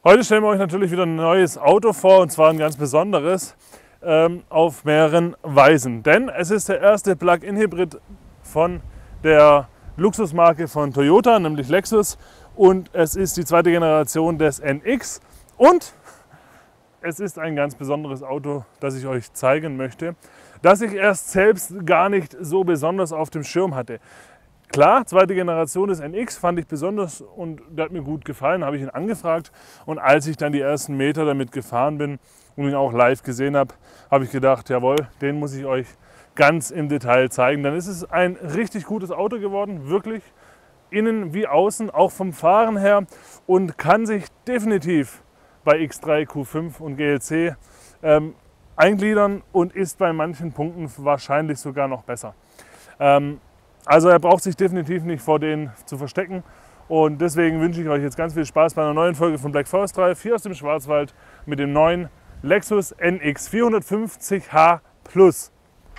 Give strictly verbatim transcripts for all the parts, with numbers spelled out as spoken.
Heute stellen wir euch natürlich wieder ein neues Auto vor, und zwar ein ganz besonderes, ähm, auf mehreren Weisen. Denn es ist der erste Plug-in-Hybrid von der Luxusmarke von Toyota, nämlich Lexus. Und es ist die zweite Generation des N X. Und es ist ein ganz besonderes Auto, das ich euch zeigen möchte, das ich erst selbst gar nicht so besonders auf dem Schirm hatte. Klar, zweite Generation des N X fand ich besonders und der hat mir gut gefallen, habe ich ihn angefragt. Und als ich dann die ersten Meter damit gefahren bin und ihn auch live gesehen habe, habe ich gedacht, jawohl, den muss ich euch ganz im Detail zeigen. Dann ist es ein richtig gutes Auto geworden, wirklich, innen wie außen, auch vom Fahren her, und kann sich definitiv bei X drei, Q fünf und G L C ähm, eingliedern und ist bei manchen Punkten wahrscheinlich sogar noch besser. Ähm, Also er braucht sich definitiv nicht vor denen zu verstecken, und deswegen wünsche ich euch jetzt ganz viel Spaß bei einer neuen Folge von Black Forest Drive hier aus dem Schwarzwald mit dem neuen Lexus N X vierhundertfünfzig H Plus.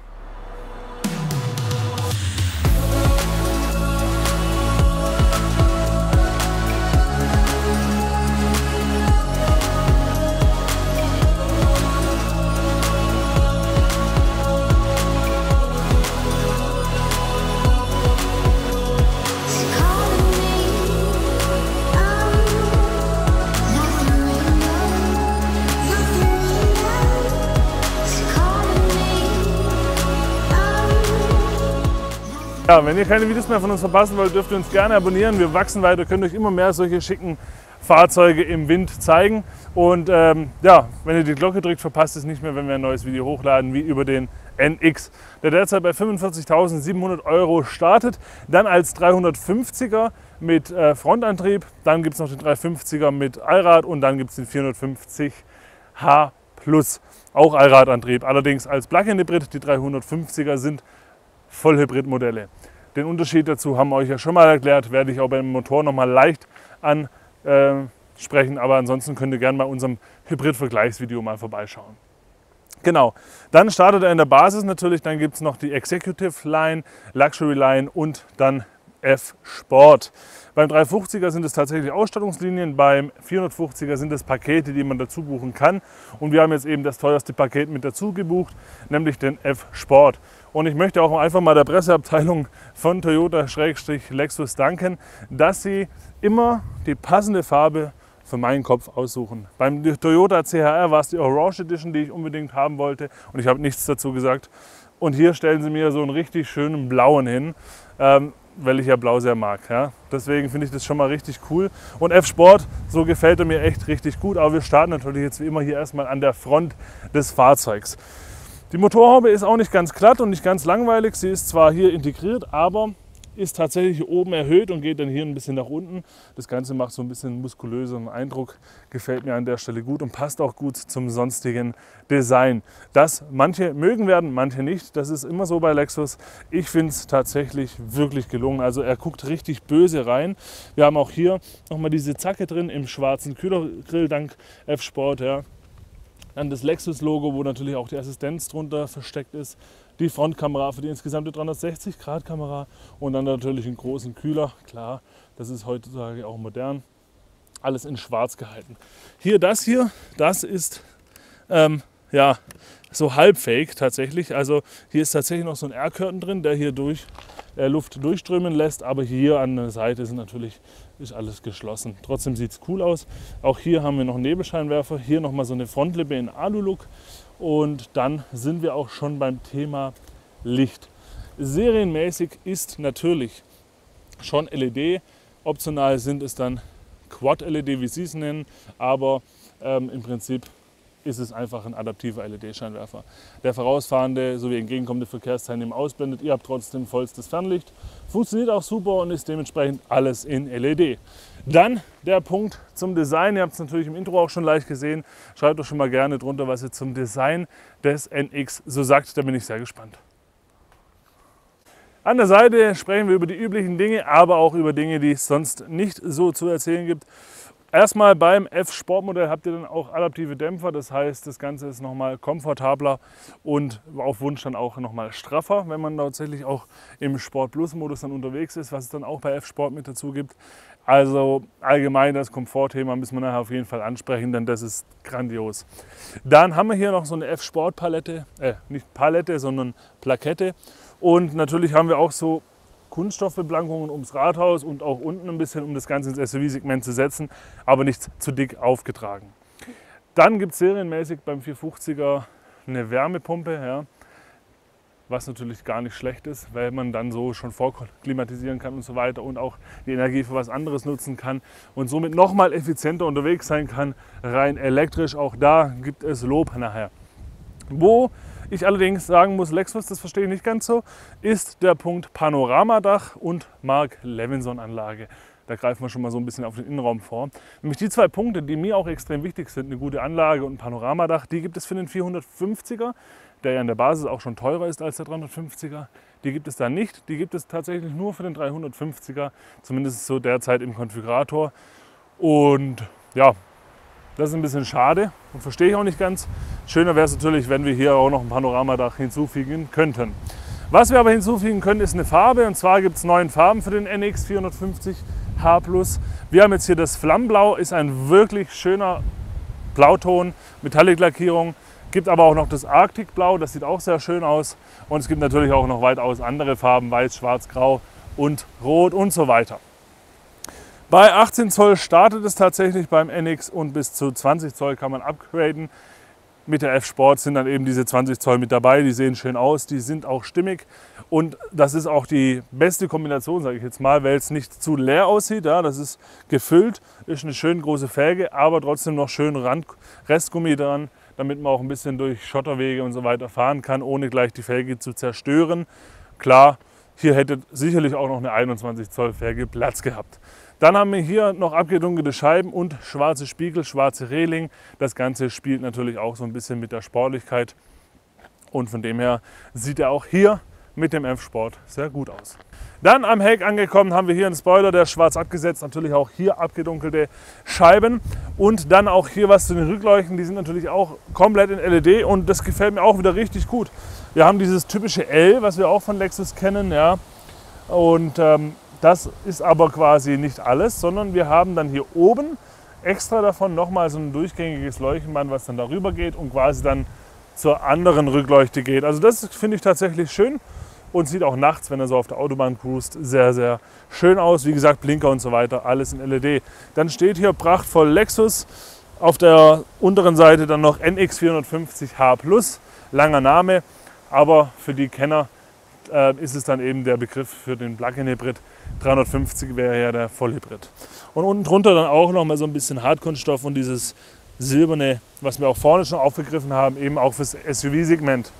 Ja, wenn ihr keine Videos mehr von uns verpassen wollt, dürft ihr uns gerne abonnieren. Wir wachsen weiter, könnt euch immer mehr solche schicken Fahrzeuge im Wind zeigen. Und ähm, ja, wenn ihr die Glocke drückt, verpasst es nicht mehr, wenn wir ein neues Video hochladen, wie über den N X, der derzeit bei fünfundvierzigtausendsiebenhundert Euro startet. Dann als dreihundertfünfziger mit äh, Frontantrieb, dann gibt es noch den dreihundertfünfziger mit Allrad und dann gibt es den vierhundertfünfzig H Plus, auch Allradantrieb. Allerdings als Plug-in-Hybrid, die dreihundertfünfziger sind Vollhybridmodelle. Den Unterschied dazu haben wir euch ja schon mal erklärt, werde ich auch beim Motor noch mal leicht ansprechen, aber ansonsten könnt ihr gerne bei unserem Hybrid-Vergleichsvideo mal vorbeischauen. Genau, dann startet er in der Basis natürlich, dann gibt es noch die Executive Line, Luxury Line und dann F-Sport. Beim dreihundertfünfziger sind es tatsächlich Ausstattungslinien, beim vierhundertfünfziger sind es Pakete, die man dazu buchen kann. Und wir haben jetzt eben das teuerste Paket mit dazu gebucht, nämlich den F-Sport. Und ich möchte auch einfach mal der Presseabteilung von Toyota-Lexus danken, dass sie immer die passende Farbe für meinen Kopf aussuchen. Beim Toyota C H R war es die Orange Edition, die ich unbedingt haben wollte, und ich habe nichts dazu gesagt. Und hier stellen sie mir so einen richtig schönen blauen hin, ähm, weil ich ja Blau sehr mag. Ja. Deswegen finde ich das schon mal richtig cool. Und F-Sport, so gefällt er mir echt richtig gut. Aber wir starten natürlich jetzt wie immer hier erstmal an der Front des Fahrzeugs. Die Motorhaube ist auch nicht ganz glatt und nicht ganz langweilig. Sie ist zwar hier integriert, aber ist tatsächlich hier oben erhöht und geht dann hier ein bisschen nach unten. Das Ganze macht so ein bisschen muskulöseren Eindruck, gefällt mir an der Stelle gut und passt auch gut zum sonstigen Design. Das manche mögen werden, manche nicht. Das ist immer so bei Lexus. Ich finde es tatsächlich wirklich gelungen. Also er guckt richtig böse rein. Wir haben auch hier nochmal diese Zacke drin im schwarzen Kühlergrill dank F-Sport. Ja. Dann das Lexus-Logo, wo natürlich auch die Assistenz drunter versteckt ist. Die Frontkamera für die insgesamte dreihundertsechzig Grad Kamera und dann natürlich einen großen Kühler. Klar, das ist heutzutage auch modern. Alles in schwarz gehalten. Hier das hier, das ist ähm, ja, so halbfake tatsächlich. Also hier ist tatsächlich noch so ein Air-Curtain drin, der hier durch äh, Luft durchströmen lässt. Aber hier an der Seite ist natürlich ist alles geschlossen. Trotzdem sieht es cool aus. Auch hier haben wir noch einen Nebelscheinwerfer. Hier nochmal so eine Frontlippe in Alu-Look. Und dann sind wir auch schon beim Thema Licht. Serienmäßig ist natürlich schon L E D. Optional sind es dann Quad-L E D, wie Sie es nennen. Aber ähm, im Prinzip ist es einfach ein adaptiver L E D-Scheinwerfer. Der vorausfahrende sowie entgegenkommende Verkehrsteilnehmer ausblendet. Ihr habt trotzdem vollstes Fernlicht. Funktioniert auch super und ist dementsprechend alles in L E D. Dann der Punkt zum Design. Ihr habt es natürlich im Intro auch schon leicht gesehen. Schreibt doch schon mal gerne drunter, was ihr zum Design des N X so sagt. Da bin ich sehr gespannt. An der Seite sprechen wir über die üblichen Dinge, aber auch über Dinge, die es sonst nicht so zu erzählen gibt. Erstmal beim F-Sport-Modell habt ihr dann auch adaptive Dämpfer, das heißt, das Ganze ist nochmal komfortabler und auf Wunsch dann auch nochmal straffer, wenn man tatsächlich auch im Sport-Plus-Modus dann unterwegs ist, was es dann auch bei F-Sport mit dazu gibt. Also allgemein das Komfortthema müssen wir nachher auf jeden Fall ansprechen, denn das ist grandios. Dann haben wir hier noch so eine F-Sport-Palette, äh, nicht Palette, sondern Plakette. Und natürlich haben wir auch so Kunststoffbeblankungen ums Rathaus und auch unten ein bisschen, um das Ganze ins S U V-Segment zu setzen, aber nicht zu dick aufgetragen. Dann gibt es serienmäßig beim vierhundertfünfziger eine Wärmepumpe, ja, was natürlich gar nicht schlecht ist, weil man dann so schon vorklimatisieren kann und so weiter und auch die Energie für was anderes nutzen kann und somit nochmal effizienter unterwegs sein kann, rein elektrisch. Auch da gibt es Lob nachher. Wo ich allerdings sagen muss, Lexus, das verstehe ich nicht ganz so, ist der Punkt Panoramadach und Mark-Levinson-Anlage. Da greifen wir schon mal so ein bisschen auf den Innenraum vor. Nämlich die zwei Punkte, die mir auch extrem wichtig sind, eine gute Anlage und ein Panoramadach, die gibt es für den vierhundertfünfziger, der ja in der Basis auch schon teurer ist als der dreihundertfünfziger. Die gibt es da nicht, die gibt es tatsächlich nur für den dreihundertfünfziger, zumindest so derzeit im Konfigurator. Und ja, das ist ein bisschen schade und verstehe ich auch nicht ganz. Schöner wäre es natürlich, wenn wir hier auch noch ein Panoramadach hinzufügen könnten. Was wir aber hinzufügen können, ist eine Farbe, und zwar gibt es neun Farben für den N X vierhundertfünfzig H plus. Wir haben jetzt hier das Flammblau, ist ein wirklich schöner Blauton, Metallic-Lackierung. Gibt aber auch noch das Arctic Blau, das sieht auch sehr schön aus. Und es gibt natürlich auch noch weitaus andere Farben, weiß, schwarz, grau und rot und so weiter. Bei achtzehn Zoll startet es tatsächlich beim N X und bis zu zwanzig Zoll kann man upgraden. Mit der F-Sport sind dann eben diese zwanzig Zoll mit dabei, die sehen schön aus, die sind auch stimmig. Und das ist auch die beste Kombination, sage ich jetzt mal, weil es nicht zu leer aussieht. Ja, das ist gefüllt, ist eine schön große Felge, aber trotzdem noch schön Rand Restgummi dran, damit man auch ein bisschen durch Schotterwege und so weiter fahren kann, ohne gleich die Felge zu zerstören. Klar, hier hätte sicherlich auch noch eine einundzwanzig Zoll Felge Platz gehabt. Dann haben wir hier noch abgedunkelte Scheiben und schwarze Spiegel, schwarze Reling. Das Ganze spielt natürlich auch so ein bisschen mit der Sportlichkeit. Und von dem her sieht er auch hier mit dem F-Sport sehr gut aus. Dann am Heck angekommen haben wir hier einen Spoiler, der ist schwarz abgesetzt. Natürlich auch hier abgedunkelte Scheiben. Und dann auch hier was zu den Rückleuchten. Die sind natürlich auch komplett in L E D und das gefällt mir auch wieder richtig gut. Wir haben dieses typische L, was wir auch von Lexus kennen. Ja. Und ähm, das ist aber quasi nicht alles, sondern wir haben dann hier oben extra davon nochmal so ein durchgängiges Leuchtenband, was dann darüber geht und quasi dann zur anderen Rückleuchte geht. Also das finde ich tatsächlich schön und sieht auch nachts, wenn er so auf der Autobahn cruist, sehr, sehr schön aus. Wie gesagt, Blinker und so weiter, alles in L E D. Dann steht hier prachtvoll Lexus. Auf der unteren Seite dann noch N X vierhundertfünfzig H plus, langer Name, aber für die Kenner äh, ist es dann eben der Begriff für den Plug-in-Hybrid. dreihundertfünfzig wäre ja der Vollhybrid. Und unten drunter dann auch noch mal so ein bisschen Hartkunststoff und dieses silberne, was wir auch vorne schon aufgegriffen haben, eben auch fürs S U V-Segment.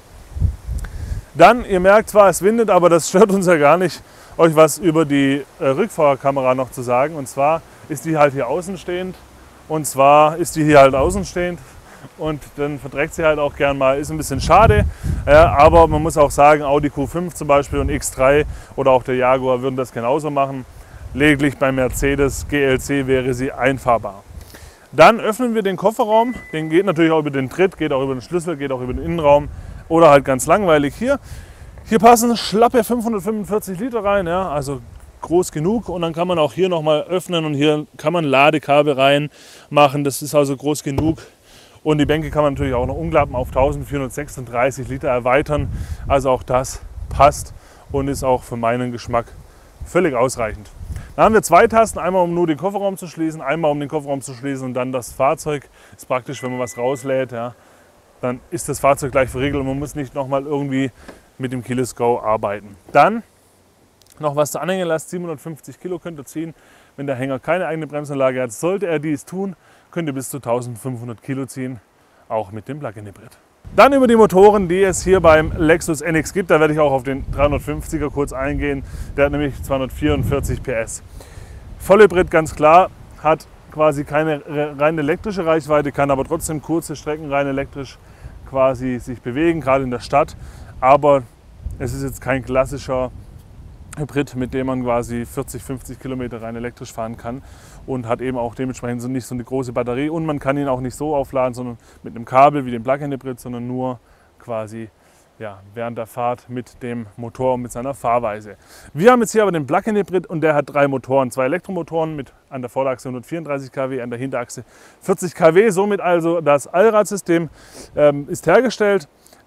Dann, ihr merkt zwar, es windet, aber das stört uns ja gar nicht, euch was über die äh, Rückfahrerkamera noch zu sagen. Und zwar ist die halt hier außenstehend. Und zwar ist die hier halt außenstehend. Und dann verdreckt sie halt auch gern mal, ist ein bisschen schade, ja, aber man muss auch sagen, Audi Q fünf zum Beispiel und X drei oder auch der Jaguar würden das genauso machen. Lediglich bei Mercedes G L C wäre sie einfahrbar. Dann öffnen wir den Kofferraum, den geht natürlich auch über den Tritt, geht auch über den Schlüssel, geht auch über den Innenraum oder halt ganz langweilig hier. Hier passen schlappe fünfhundertfünfundvierzig Liter rein, ja, also groß genug, und dann kann man auch hier nochmal öffnen und hier kann man Ladekabel reinmachen, das ist also groß genug. Und die Bänke kann man natürlich auch noch umklappen auf eintausendvierhundertsechsunddreißig Liter erweitern. Also auch das passt und ist auch für meinen Geschmack völlig ausreichend. Dann haben wir zwei Tasten, einmal um nur den Kofferraum zu schließen, einmal um den Kofferraum zu schließen und dann das Fahrzeug. Ist praktisch, wenn man was rauslädt, ja, dann ist das Fahrzeug gleich verriegelt und man muss nicht nochmal irgendwie mit dem Keyless Go arbeiten. Dann noch was zur Anhängelast, siebenhundertfünfzig Kilo könnt ihr ziehen. Wenn der Hänger keine eigene Bremsanlage hat, sollte er dies tun, könnt ihr bis zu eintausendfünfhundert Kilo ziehen, auch mit dem Plug-in-Hybrid. Dann über die Motoren, die es hier beim Lexus N X gibt. Da werde ich auch auf den dreihundertfünfziger kurz eingehen. Der hat nämlich zweihundertvierundvierzig P S. Vollhybrid, ganz klar, hat quasi keine rein elektrische Reichweite, kann aber trotzdem kurze Strecken rein elektrisch quasi sich bewegen, gerade in der Stadt. Aber es ist jetzt kein klassischer Hybrid, mit dem man quasi vierzig, fünfzig Kilometer rein elektrisch fahren kann und hat eben auch dementsprechend so nicht so eine große Batterie und man kann ihn auch nicht so aufladen, sondern mit einem Kabel wie dem Plug-in-Hybrid, sondern nur quasi ja, während der Fahrt mit dem Motor und mit seiner Fahrweise. Wir haben jetzt hier aber den Plug-in-Hybrid und der hat drei Motoren, zwei Elektromotoren mit an der Vorderachse hundertvierunddreißig Kilowatt, an der Hinterachse vierzig Kilowatt. Somit also das Allradsystem ähm, ist hergestellt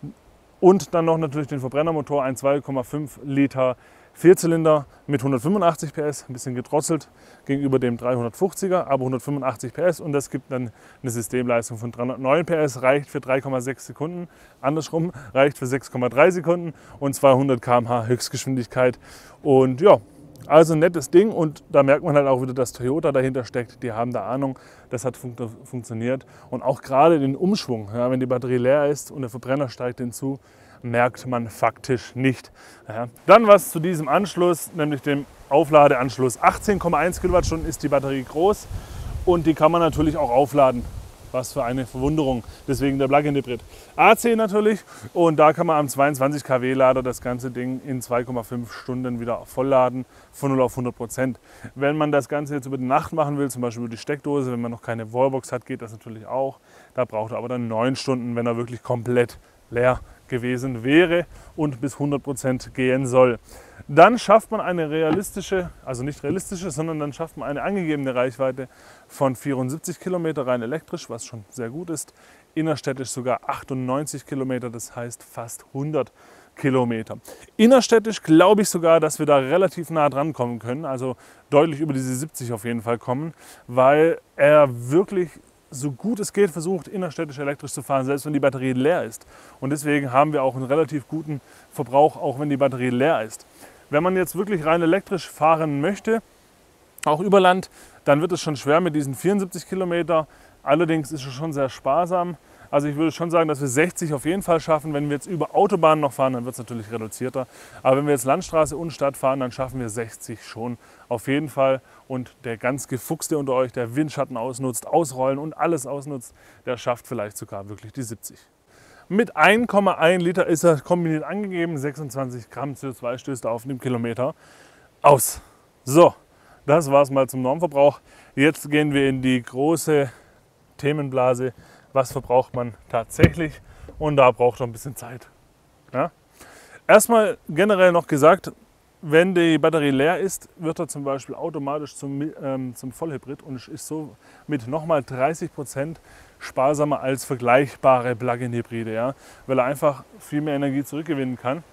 und dann noch natürlich den Verbrennermotor, ein zwei Komma fünf Liter Vierzylinder mit hundertfünfundachtzig P S, ein bisschen gedrosselt gegenüber dem dreihundertfünfziger, aber hundertfünfundachtzig P S und das gibt dann eine Systemleistung von dreihundertneun P S, reicht für drei Komma sechs Sekunden, andersrum reicht für sechs Komma drei Sekunden und zweihundert Kilometer pro Stunde Höchstgeschwindigkeit. Und ja, also ein nettes Ding und da merkt man halt auch wieder, dass Toyota dahinter steckt, die haben da Ahnung, das hat fun funktioniert und auch gerade den Umschwung, ja, wenn die Batterie leer ist und der Verbrenner steigt hinzu, merkt man faktisch nicht. Ja. Dann was zu diesem Anschluss, nämlich dem Aufladeanschluss. achtzehn Komma eins Kilowattstunden ist die Batterie groß und die kann man natürlich auch aufladen. Was für eine Verwunderung, deswegen der Plug-in-Hybrid. A C natürlich und da kann man am zweiundzwanzig Kilowatt Lader das ganze Ding in zwei Komma fünf Stunden wieder vollladen, von null auf hundert Prozent. Wenn man das Ganze jetzt über die Nacht machen will, zum Beispiel über die Steckdose, wenn man noch keine Wallbox hat, geht das natürlich auch. Da braucht er aber dann neun Stunden, wenn er wirklich komplett leer gewesen wäre und bis hundert Prozent gehen soll. Dann schafft man eine realistische, also nicht realistische, sondern dann schafft man eine angegebene Reichweite von vierundsiebzig Kilometer rein elektrisch, was schon sehr gut ist. Innerstädtisch sogar achtundneunzig Kilometer, das heißt fast hundert Kilometer. Innerstädtisch glaube ich sogar, dass wir da relativ nah dran kommen können, also deutlich über diese siebzig auf jeden Fall kommen, weil er wirklich so gut es geht versucht, innerstädtisch elektrisch zu fahren, selbst wenn die Batterie leer ist. Und deswegen haben wir auch einen relativ guten Verbrauch, auch wenn die Batterie leer ist. Wenn man jetzt wirklich rein elektrisch fahren möchte, auch über Land, dann wird es schon schwer mit diesen vierundsiebzig Kilometer. Allerdings ist es schon sehr sparsam. Also ich würde schon sagen, dass wir sechzig auf jeden Fall schaffen. Wenn wir jetzt über Autobahnen noch fahren, dann wird es natürlich reduzierter. Aber wenn wir jetzt Landstraße und Stadt fahren, dann schaffen wir sechzig schon auf jeden Fall. Und der ganz Gefuchste unter euch, der Windschatten ausnutzt, ausrollen und alles ausnutzt, der schafft vielleicht sogar wirklich die siebzig. Mit ein Komma eins Liter ist er kombiniert angegeben, sechsundzwanzig Gramm C O zwei stößt er auf den Kilometer aus. So, das war es mal zum Normverbrauch. Jetzt gehen wir in die große Themenblase. Was verbraucht man tatsächlich? Und da braucht er ein bisschen Zeit. Ja? Erstmal generell noch gesagt, wenn die Batterie leer ist, wird er zum Beispiel automatisch zum, ähm, zum Vollhybrid und ist so mit nochmal dreißig Prozent sparsamer als vergleichbare Plug-in-Hybride, ja? Weil er einfach viel mehr Energie zurückgewinnen kann.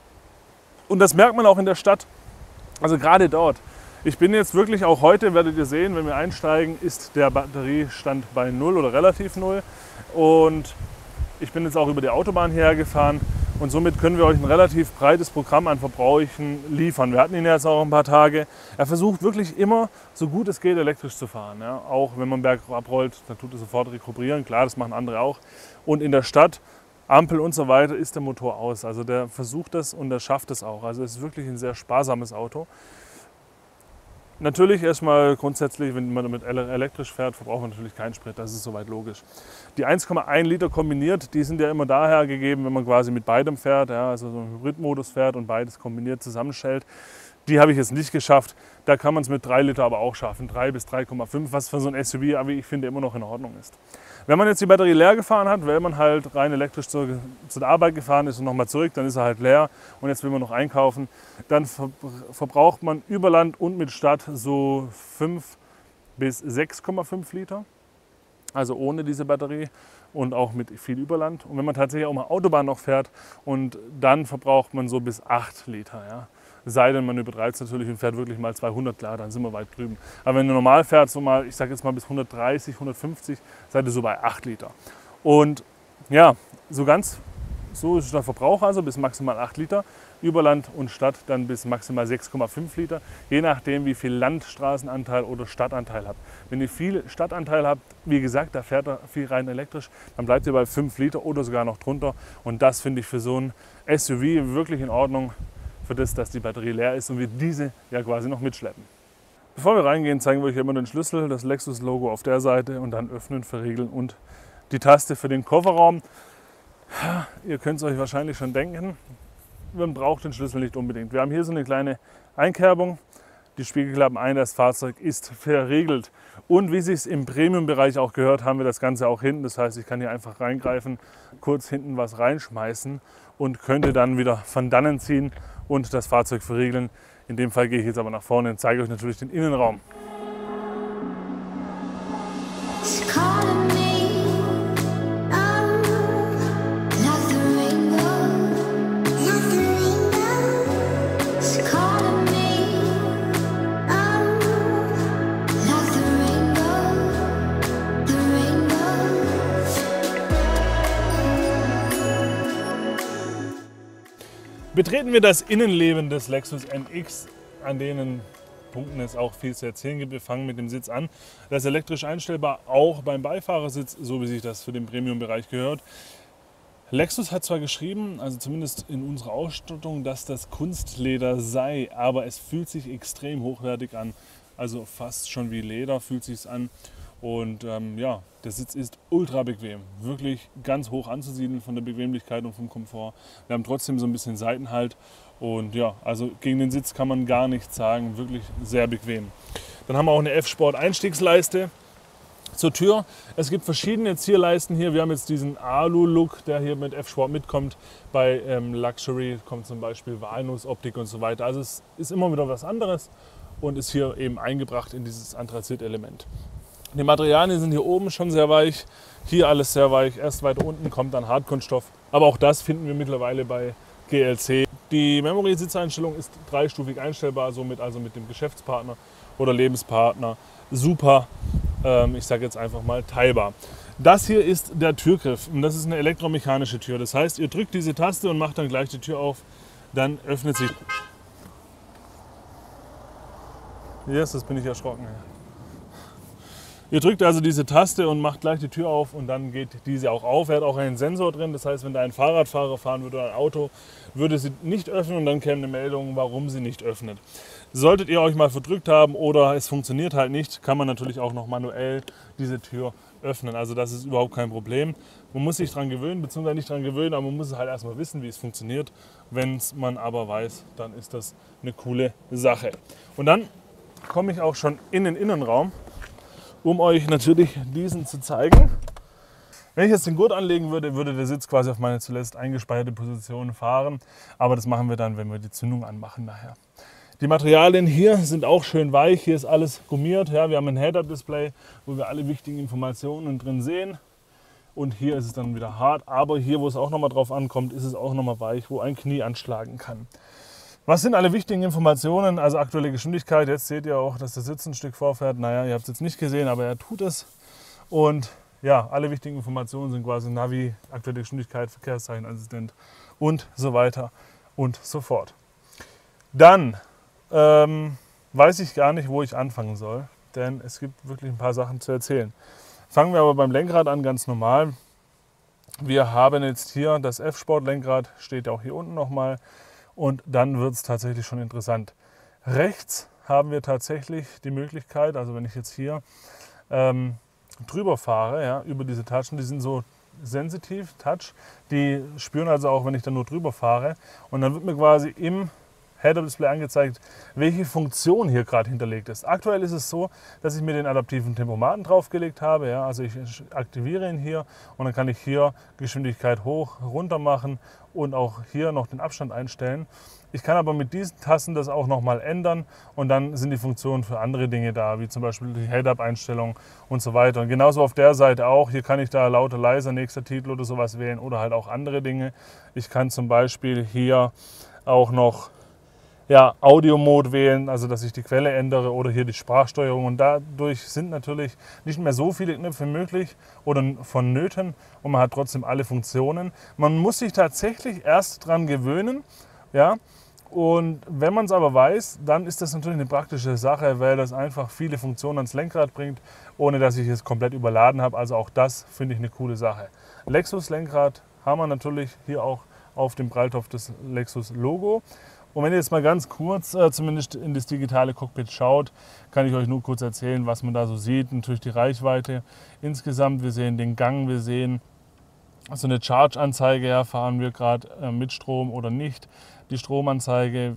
Und das merkt man auch in der Stadt, also gerade dort. Ich bin jetzt wirklich, auch heute werdet ihr sehen, wenn wir einsteigen, ist der Batteriestand bei null oder relativ null. Und ich bin jetzt auch über die Autobahn hierher gefahren und somit können wir euch ein relativ breites Programm an Verbräuchen liefern. Wir hatten ihn jetzt auch ein paar Tage. Er versucht wirklich immer, so gut es geht, elektrisch zu fahren. Ja? Auch wenn man bergab rollt, dann tut er sofort rekuperieren. Klar, das machen andere auch. Und in der Stadt, Ampel und so weiter, ist der Motor aus. Also der versucht das und der schafft es auch. Also es ist wirklich ein sehr sparsames Auto. Natürlich erstmal grundsätzlich, wenn man damit elektrisch fährt, verbraucht man natürlich keinen Sprit, das ist soweit logisch. Die eins Komma eins Liter kombiniert, die sind ja immer daher gegeben, wenn man quasi mit beidem fährt, ja, also so einen Hybridmodus fährt und beides kombiniert zusammenstellt. Die habe ich jetzt nicht geschafft, da kann man es mit drei Liter aber auch schaffen, drei bis drei Komma fünf, was für so ein S U V, wie ich finde, immer noch in Ordnung ist. Wenn man jetzt die Batterie leer gefahren hat, weil man halt rein elektrisch zur, zur Arbeit gefahren ist und nochmal zurück, dann ist er halt leer und jetzt will man noch einkaufen, dann ver, verbraucht man über Land und mit Stadt so fünf bis sechs Komma fünf Liter, also ohne diese Batterie und auch mit viel Überland. Und wenn man tatsächlich auch mal Autobahn noch fährt, und dann verbraucht man so bis acht Liter. Ja. Sei denn, man übertreibt es natürlich und fährt wirklich mal zweihundert, klar, dann sind wir weit drüben. Aber wenn du normal fährst, so mal, ich sage jetzt mal bis hundertdreißig, hundertfünfzig, seid ihr so bei acht Liter. Und ja, so ganz, so ist der Verbrauch also bis maximal acht Liter. Überland und Stadt dann bis maximal sechs Komma fünf Liter, je nachdem, wie viel Landstraßenanteil oder Stadtanteil habt. Wenn ihr viel Stadtanteil habt, wie gesagt, da fährt er viel rein elektrisch, dann bleibt ihr bei fünf Liter oder sogar noch drunter. Und das finde ich für so ein S U V wirklich in Ordnung, für das, dass die Batterie leer ist und wir diese ja quasi noch mitschleppen. Bevor wir reingehen, zeigen wir euch immer den Schlüssel, das Lexus-Logo auf der Seite und dann öffnen, verriegeln und die Taste für den Kofferraum. Ihr könnt es euch wahrscheinlich schon denken, man braucht den Schlüssel nicht unbedingt. Wir haben hier so eine kleine Einkerbung, die Spiegelklappen ein, das Fahrzeug ist verriegelt. Und wie sich es im Premium-Bereich auch gehört, haben wir das Ganze auch hinten. Das heißt, ich kann hier einfach reingreifen, kurz hinten was reinschmeißen und könnte dann wieder von dannen ziehen und das Fahrzeug verriegeln. In dem Fall gehe ich jetzt aber nach vorne und zeige euch natürlich den Innenraum. Betreten wir das Innenleben des Lexus N X, an denen Punkten es auch viel zu erzählen gibt. Wir fangen mit dem Sitz an. Das ist elektrisch einstellbar, auch beim Beifahrersitz, so wie sich das für den Premium-Bereich gehört. Lexus hat zwar geschrieben, also zumindest in unserer Ausstattung, dass das Kunstleder sei, aber es fühlt sich extrem hochwertig an. Also fast schon wie Leder fühlt sich es an. Und ähm, ja, der Sitz ist ultra bequem, wirklich ganz hoch anzusiedeln von der Bequemlichkeit und vom Komfort. Wir haben trotzdem so ein bisschen Seitenhalt und ja, also gegen den Sitz kann man gar nichts sagen, wirklich sehr bequem. Dann haben wir auch eine F-Sport Einstiegsleiste zur Tür. Es gibt verschiedene Zierleisten hier. Wir haben jetzt diesen Alu-Look, der hier mit F-Sport mitkommt. Bei ähm, Luxury kommt zum Beispiel Walnussoptik und so weiter. Also es ist immer wieder was anderes und ist hier eben eingebracht in dieses Anthrazit-Element. Die Materialien sind hier oben schon sehr weich, hier alles sehr weich. Erst weiter unten kommt dann Hartkunststoff. Aber auch das finden wir mittlerweile bei G L C. Die Memory-Sitzeinstellung ist dreistufig einstellbar, somit also mit dem Geschäftspartner oder Lebenspartner super, ähm, ich sage jetzt einfach mal teilbar. Das hier ist der Türgriff und das ist eine elektromechanische Tür. Das heißt, ihr drückt diese Taste und macht dann gleich die Tür auf, dann öffnet sich. Yes, das bin ich erschrocken. Ihr drückt also diese Taste und macht gleich die Tür auf und dann geht diese auch auf. Er hat auch einen Sensor drin, das heißt, wenn da ein Fahrradfahrer fahren würde oder ein Auto, würde sie nicht öffnen und dann käme eine Meldung, warum sie nicht öffnet. Solltet ihr euch mal verdrückt haben oder es funktioniert halt nicht, kann man natürlich auch noch manuell diese Tür öffnen. Also das ist überhaupt kein Problem. Man muss sich daran gewöhnen, beziehungsweise nicht daran gewöhnen, aber man muss halt erstmal wissen, wie es funktioniert. Wenn es man aber weiß, dann ist das eine coole Sache. Und dann komme ich auch schon in den Innenraum, um euch natürlich diesen zu zeigen. Wenn ich jetzt den Gurt anlegen würde, würde der Sitz quasi auf meine zuletzt eingespeicherte Position fahren. Aber das machen wir dann, wenn wir die Zündung anmachen nachher. Die Materialien hier sind auch schön weich. Hier ist alles gummiert. Ja, wir haben ein Head-Up-Display, wo wir alle wichtigen Informationen drin sehen. Und hier ist es dann wieder hart. Aber hier, wo es auch nochmal drauf ankommt, ist es auch nochmal weich, wo ein Knie anschlagen kann. Was sind alle wichtigen Informationen? Also aktuelle Geschwindigkeit. Jetzt seht ihr auch, dass der Sitz ein Stück vorfährt. Naja, ihr habt es jetzt nicht gesehen, aber er tut es. Und ja, alle wichtigen Informationen sind quasi Navi, aktuelle Geschwindigkeit, Verkehrszeichenassistent und so weiter und so fort. Dann ähm, weiß ich gar nicht, wo ich anfangen soll, denn es gibt wirklich ein paar Sachen zu erzählen. Fangen wir aber beim Lenkrad an, ganz normal. Wir haben jetzt hier das F-Sport-Lenkrad, steht ja auch hier unten nochmal. Und dann wird es tatsächlich schon interessant. Rechts haben wir tatsächlich die Möglichkeit, also wenn ich jetzt hier ähm, drüber fahre, ja, über diese Taschen, die sind so sensitiv, Touch, die spüren also auch, wenn ich dann nur drüber fahre. Und dann wird mir quasi im Head-Up-Display angezeigt, welche Funktion hier gerade hinterlegt ist. Aktuell ist es so, dass ich mir den adaptiven Tempomaten draufgelegt habe. Ja, also ich aktiviere ihn hier und dann kann ich hier Geschwindigkeit hoch, runter machen und auch hier noch den Abstand einstellen. Ich kann aber mit diesen Tasten das auch nochmal ändern und dann sind die Funktionen für andere Dinge da, wie zum Beispiel die Head-Up-Einstellung und so weiter. Und genauso auf der Seite auch, hier kann ich da lauter, leiser, nächster Titel oder sowas wählen oder halt auch andere Dinge. Ich kann zum Beispiel hier auch noch ja, Audio-Mode wählen, also dass ich die Quelle ändere oder hier die Sprachsteuerung. Und dadurch sind natürlich nicht mehr so viele Knöpfe möglich oder vonnöten und man hat trotzdem alle Funktionen. Man muss sich tatsächlich erst dran gewöhnen, ja. Und wenn man es aber weiß, dann ist das natürlich eine praktische Sache, weil das einfach viele Funktionen ans Lenkrad bringt, ohne dass ich es komplett überladen habe. Also auch das finde ich eine coole Sache. Lexus Lenkrad haben wir natürlich hier auch auf dem Pralltopf das Lexus Logo. Und wenn ihr jetzt mal ganz kurz äh, zumindest in das digitale Cockpit schaut, kann ich euch nur kurz erzählen, was man da so sieht. Natürlich die Reichweite insgesamt, wir sehen den Gang, wir sehen so eine Charge-Anzeige, ja, fahren wir gerade äh, mit Strom oder nicht. Die Stromanzeige,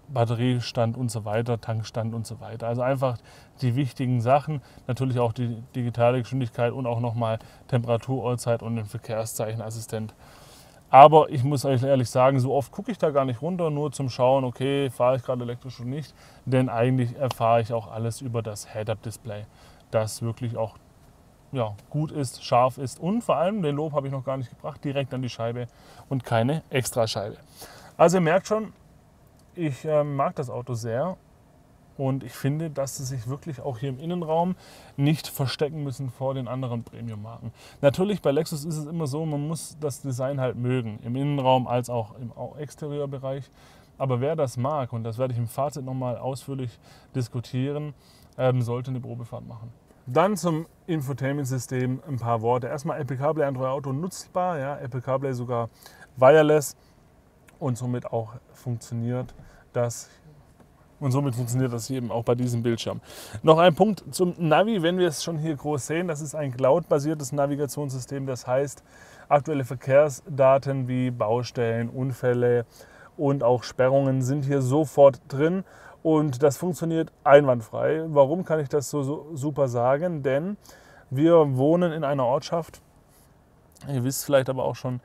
Batteriestand und so weiter, Tankstand und so weiter. Also einfach die wichtigen Sachen, natürlich auch die digitale Geschwindigkeit und auch nochmal Temperatur, Uhrzeit und den Verkehrszeichenassistent. Aber ich muss euch ehrlich sagen, so oft gucke ich da gar nicht runter, nur zum Schauen, okay, fahre ich gerade elektrisch oder nicht. Denn eigentlich erfahre ich auch alles über das Head-Up-Display, das wirklich auch ja, gut ist, scharf ist und vor allem, den Lob habe ich noch gar nicht gebracht, direkt an die Scheibe und keine Extrascheibe. Also ihr merkt schon, ich äh, mag das Auto sehr. Und ich finde, dass sie sich wirklich auch hier im Innenraum nicht verstecken müssen vor den anderen Premium-Marken. Natürlich, bei Lexus ist es immer so, man muss das Design halt mögen, im Innenraum als auch im Exterieurbereich. Aber wer das mag, und das werde ich im Fazit nochmal ausführlich diskutieren, ähm, sollte eine Probefahrt machen. Dann zum Infotainment-System ein paar Worte. Erstmal Apple CarPlay Android Auto nutzbar, ja, Apple CarPlay sogar wireless und somit auch funktioniert das. Und somit funktioniert das eben auch bei diesem Bildschirm. Noch ein Punkt zum Navi, wenn wir es schon hier groß sehen. Das ist ein Cloud-basiertes Navigationssystem. Das heißt, aktuelle Verkehrsdaten wie Baustellen, Unfälle und auch Sperrungen sind hier sofort drin. Und das funktioniert einwandfrei. Warum kann ich das so, so super sagen? Denn wir wohnen in einer Ortschaft, ihr wisst vielleicht aber auch schon,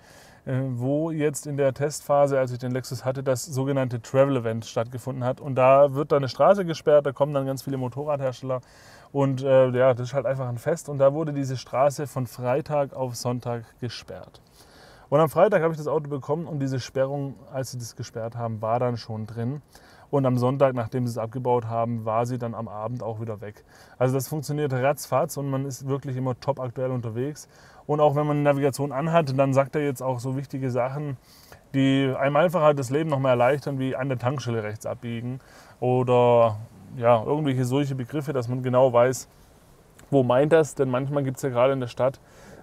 wo jetzt in der Testphase, als ich den Lexus hatte, das sogenannte Travel Event stattgefunden hat. Und da wird dann eine Straße gesperrt, da kommen dann ganz viele Motorradhersteller und äh, ja, das ist halt einfach ein Fest. Und da wurde diese Straße von Freitag auf Sonntag gesperrt. Und am Freitag habe ich das Auto bekommen und diese Sperrung, als sie das gesperrt haben, war dann schon drin. Und am Sonntag, nachdem sie es abgebaut haben, war sie dann am Abend auch wieder weg. Also das funktioniert ratzfatz und man ist wirklich immer top aktuell unterwegs. Und auch wenn man eine Navigation anhat, dann sagt er jetzt auch so wichtige Sachen, die einem einfach halt das Leben noch mal erleichtern, wie an der Tankstelle rechts abbiegen oder ja, irgendwelche solche Begriffe, dass man genau weiß, wo meint das. Denn manchmal gibt es ja gerade in der Stadt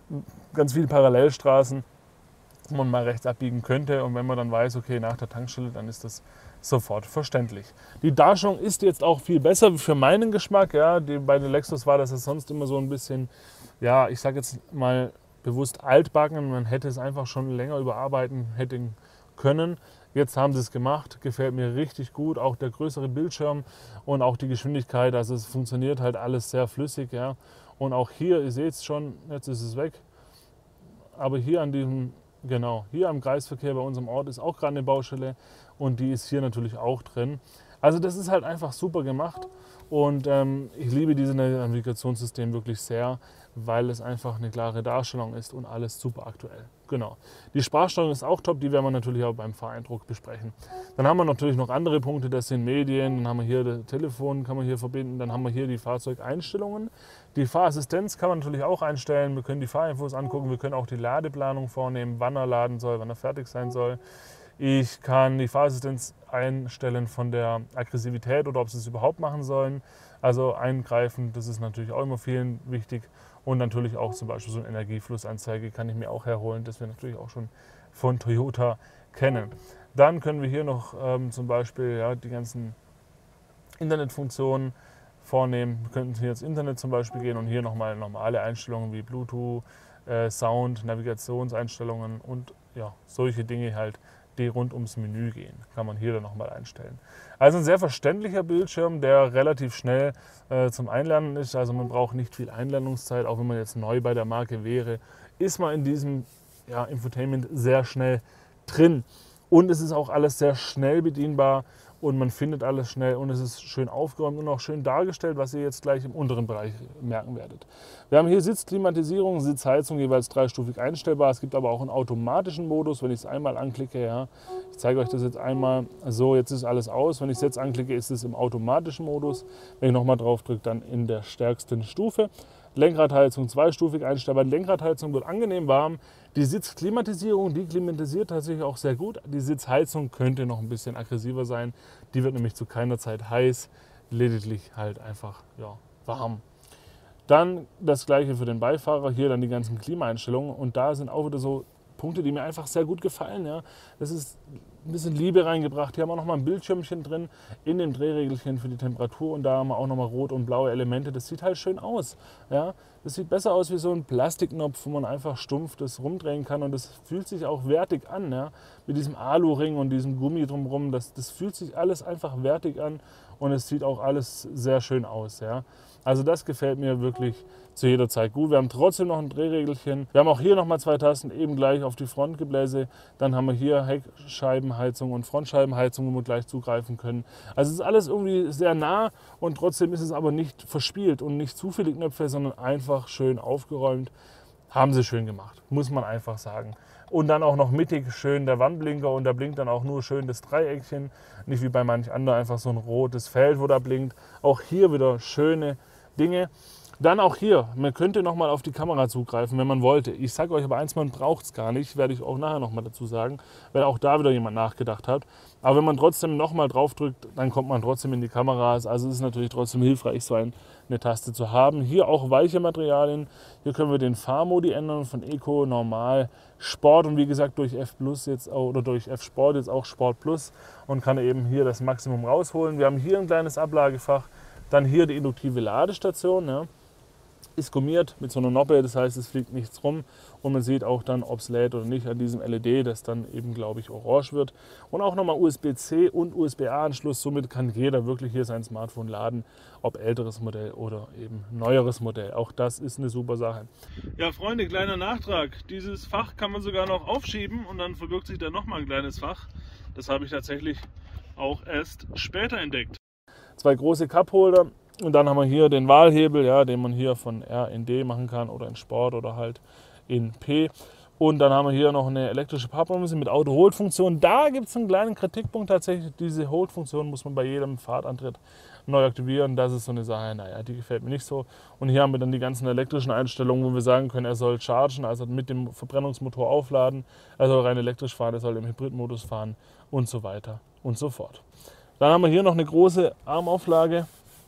ganz viele Parallelstraßen, wo man mal rechts abbiegen könnte. Und wenn man dann weiß, okay, nach der Tankstelle, dann ist das sofort verständlich. Die Darstellung ist jetzt auch viel besser für meinen Geschmack. Ja. Die, bei den Lexus war das ja sonst immer so ein bisschen, ja, ich sage jetzt mal bewusst altbacken. Man hätte es einfach schon länger überarbeiten hätten können. Jetzt haben sie es gemacht, gefällt mir richtig gut. Auch der größere Bildschirm und auch die Geschwindigkeit, also es funktioniert halt alles sehr flüssig. Ja. Und auch hier, ihr seht es schon, jetzt ist es weg. Aber hier an diesem, genau, hier am Kreisverkehr bei unserem Ort ist auch gerade eine Baustelle und die ist hier natürlich auch drin. Also das ist halt einfach super gemacht und ähm, ich liebe dieses Navigationssystem wirklich sehr, weil es einfach eine klare Darstellung ist und alles super aktuell. Genau. Die Sprachsteuerung ist auch top, die werden wir natürlich auch beim Fahreindruck besprechen. Dann haben wir natürlich noch andere Punkte, das sind Medien, dann haben wir hier das Telefon, kann man hier verbinden, dann haben wir hier die Fahrzeugeinstellungen. Die Fahrassistenz kann man natürlich auch einstellen, wir können die Fahrinfos angucken, wir können auch die Ladeplanung vornehmen, wann er laden soll, wann er fertig sein soll. Ich kann die Fahrassistenz einstellen von der Aggressivität oder ob sie es überhaupt machen sollen. Also eingreifen, das ist natürlich auch immer vielen wichtig. Und natürlich auch zum Beispiel so eine Energieflussanzeige kann ich mir auch herholen, das wir natürlich auch schon von Toyota kennen. Dann können wir hier noch ähm, zum Beispiel ja, die ganzen Internetfunktionen vornehmen. Wir könnten hier ins Internet zum Beispiel gehen und hier nochmal normale Einstellungen wie Bluetooth, äh, Sound, Navigationseinstellungen und ja, solche Dinge halt, die rund ums Menü gehen, kann man hier dann nochmal einstellen. Also ein sehr verständlicher Bildschirm, der relativ schnell äh, zum Einlernen ist. Also man braucht nicht viel Einlernungszeit, auch wenn man jetzt neu bei der Marke wäre, ist man in diesem ja, Infotainment sehr schnell drin. Und es ist auch alles sehr schnell bedienbar und man findet alles schnell und es ist schön aufgeräumt und auch schön dargestellt, was ihr jetzt gleich im unteren Bereich merken werdet. Wir haben hier Sitzklimatisierung, Sitzheizung, jeweils dreistufig einstellbar. Es gibt aber auch einen automatischen Modus, wenn ich es einmal anklicke. Ja, ich zeige euch das jetzt einmal. So, jetzt ist alles aus. Wenn ich es jetzt anklicke, ist es im automatischen Modus. Wenn ich nochmal drauf drücke, dann in der stärksten Stufe. Lenkradheizung zweistufig einstellbar. Die Lenkradheizung wird angenehm warm. Die Sitzklimatisierung, die klimatisiert tatsächlich auch sehr gut. Die Sitzheizung könnte noch ein bisschen aggressiver sein. Die wird nämlich zu keiner Zeit heiß, lediglich halt einfach ja, warm. Dann das gleiche für den Beifahrer. Hier dann die ganzen Klimaeinstellungen. Und da sind auch wieder so Punkte, die mir einfach sehr gut gefallen. Ja. Das ist ein bisschen Liebe reingebracht. Hier haben wir nochmal ein Bildschirmchen drin in dem Drehregelchen für die Temperatur und da haben wir auch nochmal rot und blaue Elemente. Das sieht halt schön aus. Ja. Das sieht besser aus wie so ein Plastikknopf, wo man einfach stumpf das rumdrehen kann und das fühlt sich auch wertig an. Ja. Mit diesem Alu-Ring und diesem Gummi drumherum, das, das fühlt sich alles einfach wertig an und es sieht auch alles sehr schön aus. Ja. Also das gefällt mir wirklich zu jeder Zeit gut. Wir haben trotzdem noch ein Drehregelchen. Wir haben auch hier nochmal zwei Tasten, eben gleich auf die Frontgebläse. Dann haben wir hier Heckscheibenheizung und Frontscheibenheizung, wo wir gleich zugreifen können. Also es ist alles irgendwie sehr nah und trotzdem ist es aber nicht verspielt und nicht zu viele Knöpfe, sondern einfach schön aufgeräumt. Haben sie schön gemacht, muss man einfach sagen. Und dann auch noch mittig schön der Warnblinker und da blinkt dann auch nur schön das Dreieckchen. Nicht wie bei manch anderen einfach so ein rotes Feld, wo da blinkt. Auch hier wieder schöne Dinge. Dann auch hier, man könnte nochmal auf die Kamera zugreifen, wenn man wollte. Ich sage euch aber eins, man braucht es gar nicht, werde ich auch nachher nochmal dazu sagen, weil auch da wieder jemand nachgedacht hat. Aber wenn man trotzdem nochmal drauf drückt, dann kommt man trotzdem in die Kameras. Also es ist natürlich trotzdem hilfreich, so ein, eine Taste zu haben. Hier auch weiche Materialien. Hier können wir den Fahrmodi ändern von Eco, Normal, Sport und wie gesagt durch F Plus jetzt auch, oder durch F Sport jetzt auch Sport Plus und kann eben hier das Maximum rausholen. Wir haben hier ein kleines Ablagefach, dann hier die induktive Ladestation. Ja. Ist gummiert mit so einer Noppe, das heißt, es fliegt nichts rum und man sieht auch dann, ob es lädt oder nicht an diesem L E D, das dann eben, glaube ich, orange wird. Und auch nochmal U S B C und U S B A-Anschluss, somit kann jeder wirklich hier sein Smartphone laden, ob älteres Modell oder eben neueres Modell. Auch das ist eine super Sache. Ja, Freunde, kleiner Nachtrag. Dieses Fach kann man sogar noch aufschieben und dann verbirgt sich da nochmal ein kleines Fach. Das habe ich tatsächlich auch erst später entdeckt. Zwei große Cupholder. Und dann haben wir hier den Wahlhebel, ja, den man hier von R in D machen kann oder in Sport oder halt in P. Und dann haben wir hier noch eine elektrische Pappbremse mit Auto-Hold-Funktion. Da gibt es einen kleinen Kritikpunkt tatsächlich. Diese Hold-Funktion muss man bei jedem Fahrtantritt neu aktivieren. Das ist so eine Sache, naja, die gefällt mir nicht so. Und hier haben wir dann die ganzen elektrischen Einstellungen, wo wir sagen können, er soll chargen, also mit dem Verbrennungsmotor aufladen. Er soll rein elektrisch fahren, er soll im Hybridmodus fahren und so weiter und so fort. Dann haben wir hier noch eine große Armauflage,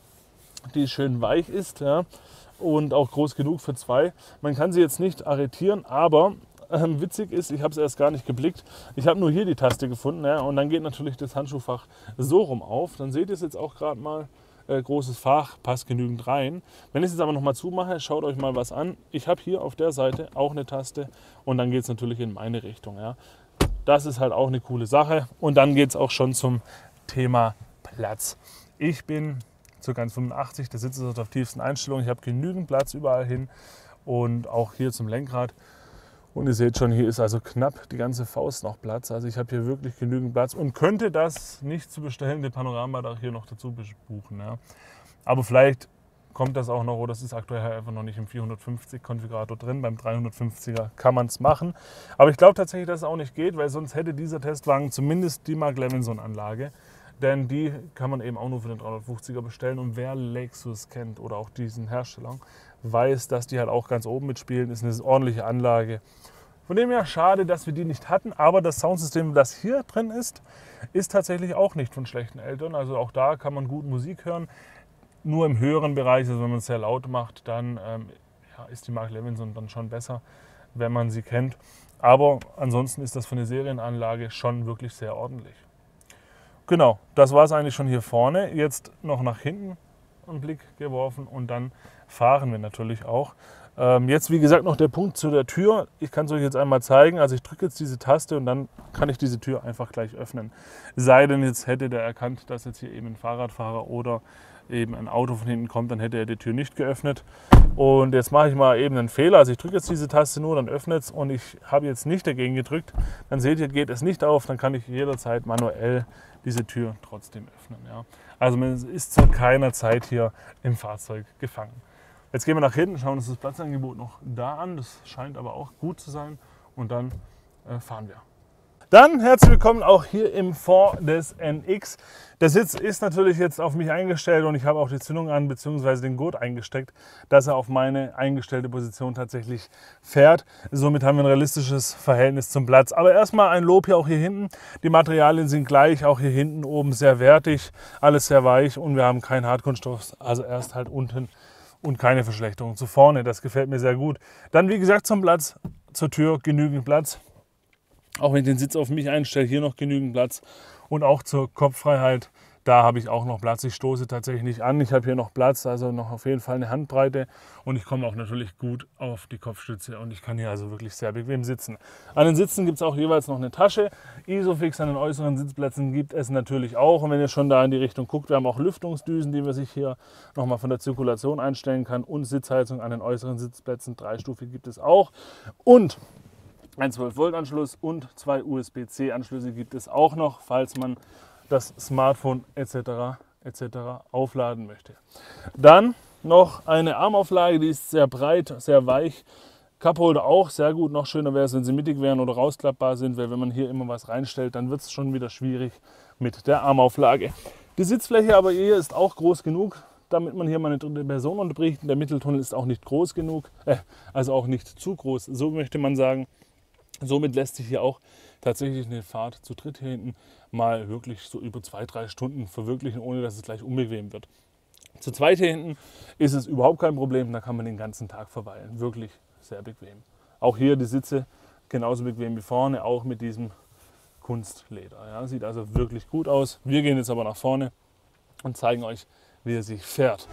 die schön weich ist, ja, und auch groß genug für zwei. Man kann sie jetzt nicht arretieren, aber ähm, witzig ist, ich habe es erst gar nicht geblickt. Ich habe nur hier die Taste gefunden, ja, und dann geht natürlich das Handschuhfach so rum auf. Dann seht ihr es jetzt auch gerade mal, äh, großes Fach, passt genügend rein. Wenn ich es jetzt aber nochmal zumache, schaut euch mal was an. Ich habe hier auf der Seite auch eine Taste und dann geht es natürlich in meine Richtung. Ja. Das ist halt auch eine coole Sache und dann geht es auch schon zum Thema Platz. Ich bin ca. eins Komma fünfundachtzig, der Sitz ist auf tiefsten Einstellungen. Ich habe genügend Platz überall hin und auch hier zum Lenkrad. Und ihr seht schon, hier ist also knapp die ganze Faust noch Platz. Also ich habe hier wirklich genügend Platz und könnte das nicht zu bestellende Panoramadach hier noch dazu buchen. Ja. Aber vielleicht kommt das auch noch, oder es ist aktuell halt einfach noch nicht im vierhundertfünfzig Konfigurator drin. Beim dreihundertfünfziger kann man es machen. Aber ich glaube tatsächlich, dass es auch nicht geht, weil sonst hätte dieser Testwagen zumindest die Mark Levinson Anlage. Denn die kann man eben auch nur für den dreihundertfünfziger bestellen. Und wer Lexus kennt oder auch diesen Hersteller, weiß, dass die halt auch ganz oben mitspielen. Ist eine ordentliche Anlage. Von dem her schade, dass wir die nicht hatten. Aber das Soundsystem, das hier drin ist, ist tatsächlich auch nicht von schlechten Eltern. Also auch da kann man gut Musik hören. Nur im höheren Bereich, also wenn man es sehr laut macht, dann ähm, ja, ist die Mark Levinson dann schon besser, wenn man sie kennt. Aber ansonsten ist das für eine Serienanlage schon wirklich sehr ordentlich. Genau, das war es eigentlich schon hier vorne. Jetzt noch nach hinten einen Blick geworfen und dann fahren wir natürlich auch. Ähm, jetzt wie gesagt noch der Punkt zu der Tür. Ich kann es euch jetzt einmal zeigen. Also ich drücke jetzt diese Taste und dann kann ich diese Tür einfach gleich öffnen. Sei denn jetzt hätte der erkannt, dass jetzt hier eben ein Fahrradfahrer oder eben ein Auto von hinten kommt, dann hätte er die Tür nicht geöffnet. Und jetzt mache ich mal eben einen Fehler. Also ich drücke jetzt diese Taste nur, dann öffnet es und ich habe jetzt nicht dagegen gedrückt. Dann seht ihr, geht es nicht auf. Dann kann ich jederzeit manuell diese Tür trotzdem öffnen. Ja. Also man ist zu keiner Zeit hier im Fahrzeug gefangen. Jetzt gehen wir nach hinten, schauen uns das Platzangebot noch da an. Das scheint aber auch gut zu sein. Und dann äh, fahren wir. Dann herzlich willkommen auch hier im Fond des N X. Der Sitz ist natürlich jetzt auf mich eingestellt und ich habe auch die Zündung an bzw. den Gurt eingesteckt, dass er auf meine eingestellte Position tatsächlich fährt. Somit haben wir ein realistisches Verhältnis zum Platz. Aber erstmal ein Lob hier auch hier hinten. Die Materialien sind gleich, auch hier hinten oben sehr wertig, alles sehr weich und wir haben keinen Hartkunststoff, also erst halt unten und keine Verschlechterung zu vorne. Das gefällt mir sehr gut. Dann wie gesagt zum Platz, zur Tür genügend Platz. Auch wenn ich den Sitz auf mich einstelle, hier noch genügend Platz. Und auch zur Kopffreiheit, da habe ich auch noch Platz. Ich stoße tatsächlich nicht an. Ich habe hier noch Platz, also noch auf jeden Fall eine Handbreite. Und ich komme auch natürlich gut auf die Kopfstütze. Und ich kann hier also wirklich sehr bequem sitzen. An den Sitzen gibt es auch jeweils noch eine Tasche. Isofix an den äußeren Sitzplätzen gibt es natürlich auch. Und wenn ihr schon da in die Richtung guckt, wir haben auch Lüftungsdüsen, die man sich hier nochmal von der Zirkulation einstellen kann. Und Sitzheizung an den äußeren Sitzplätzen, dreistufig gibt es auch. Und ein zwölf Volt Anschluss und zwei U S B C Anschlüsse gibt es auch noch, falls man das Smartphone et cetera et cetera aufladen möchte. Dann noch eine Armauflage, die ist sehr breit, sehr weich. Cupholder auch sehr gut. Noch schöner wäre es, wenn sie mittig wären oder rausklappbar sind, weil wenn man hier immer was reinstellt, dann wird es schon wieder schwierig mit der Armauflage. Die Sitzfläche aber hier ist auch groß genug, damit man hier mal eine dritte Person unterbricht. Der Mitteltunnel ist auch nicht groß genug, äh, also auch nicht zu groß, so möchte man sagen. Somit lässt sich hier auch tatsächlich eine Fahrt zu dritt hier hinten mal wirklich so über zwei, drei Stunden verwirklichen, ohne dass es gleich unbequem wird. Zu zweit hier hinten ist es überhaupt kein Problem, da kann man den ganzen Tag verweilen. Wirklich sehr bequem. Auch hier die Sitze genauso bequem wie vorne, auch mit diesem Kunstleder. Ja, sieht also wirklich gut aus. Wir gehen jetzt aber nach vorne und zeigen euch, wie er sich fährt.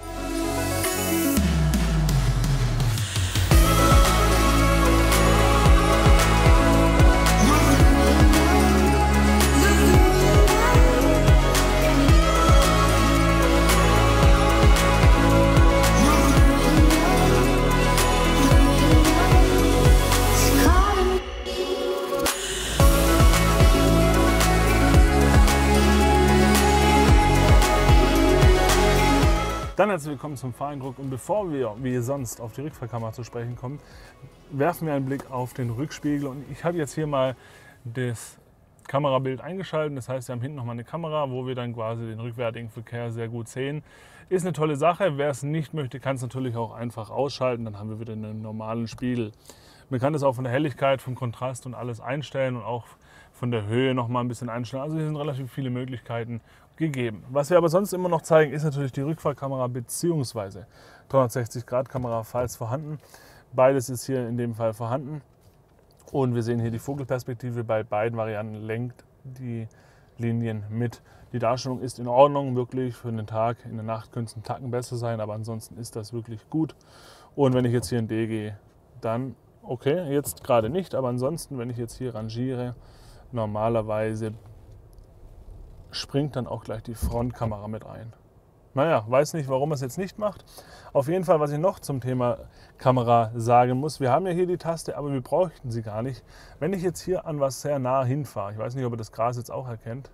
Dann herzlich willkommen zum Fahreindruck und bevor wir wie sonst auf die Rückfahrkamera zu sprechen kommen, werfen wir einen Blick auf den Rückspiegel und ich habe jetzt hier mal das Kamerabild eingeschaltet, das heißt wir haben hinten nochmal eine Kamera, wo wir dann quasi den rückwärtigen Verkehr sehr gut sehen. Ist eine tolle Sache, wer es nicht möchte, kann es natürlich auch einfach ausschalten, dann haben wir wieder einen normalen Spiegel. Man kann das auch von der Helligkeit, vom Kontrast und alles einstellen und auch von der Höhe noch mal ein bisschen einstellen. Also hier sind relativ viele Möglichkeiten gegeben. Was wir aber sonst immer noch zeigen, ist natürlich die Rückfahrkamera bzw. dreihundertsechzig Grad Kamera, falls vorhanden. Beides ist hier in dem Fall vorhanden. Und wir sehen hier die Vogelperspektive. Bei beiden Varianten lenkt die Linien mit. Die Darstellung ist in Ordnung, wirklich für den Tag. In der Nacht könnte es einen Tacken besser sein, aber ansonsten ist das wirklich gut. Und wenn ich jetzt hier in D gehe, dann okay, jetzt gerade nicht, aber ansonsten, wenn ich jetzt hier rangiere, normalerweise springt dann auch gleich die Frontkamera mit ein. Naja, weiß nicht, warum es jetzt nicht macht. Auf jeden Fall, was ich noch zum Thema Kamera sagen muss, wir haben ja hier die Taste, aber wir bräuchten sie gar nicht. Wenn ich jetzt hier an was sehr nah hinfahre, ich weiß nicht, ob ihr das Gras jetzt auch erkennt.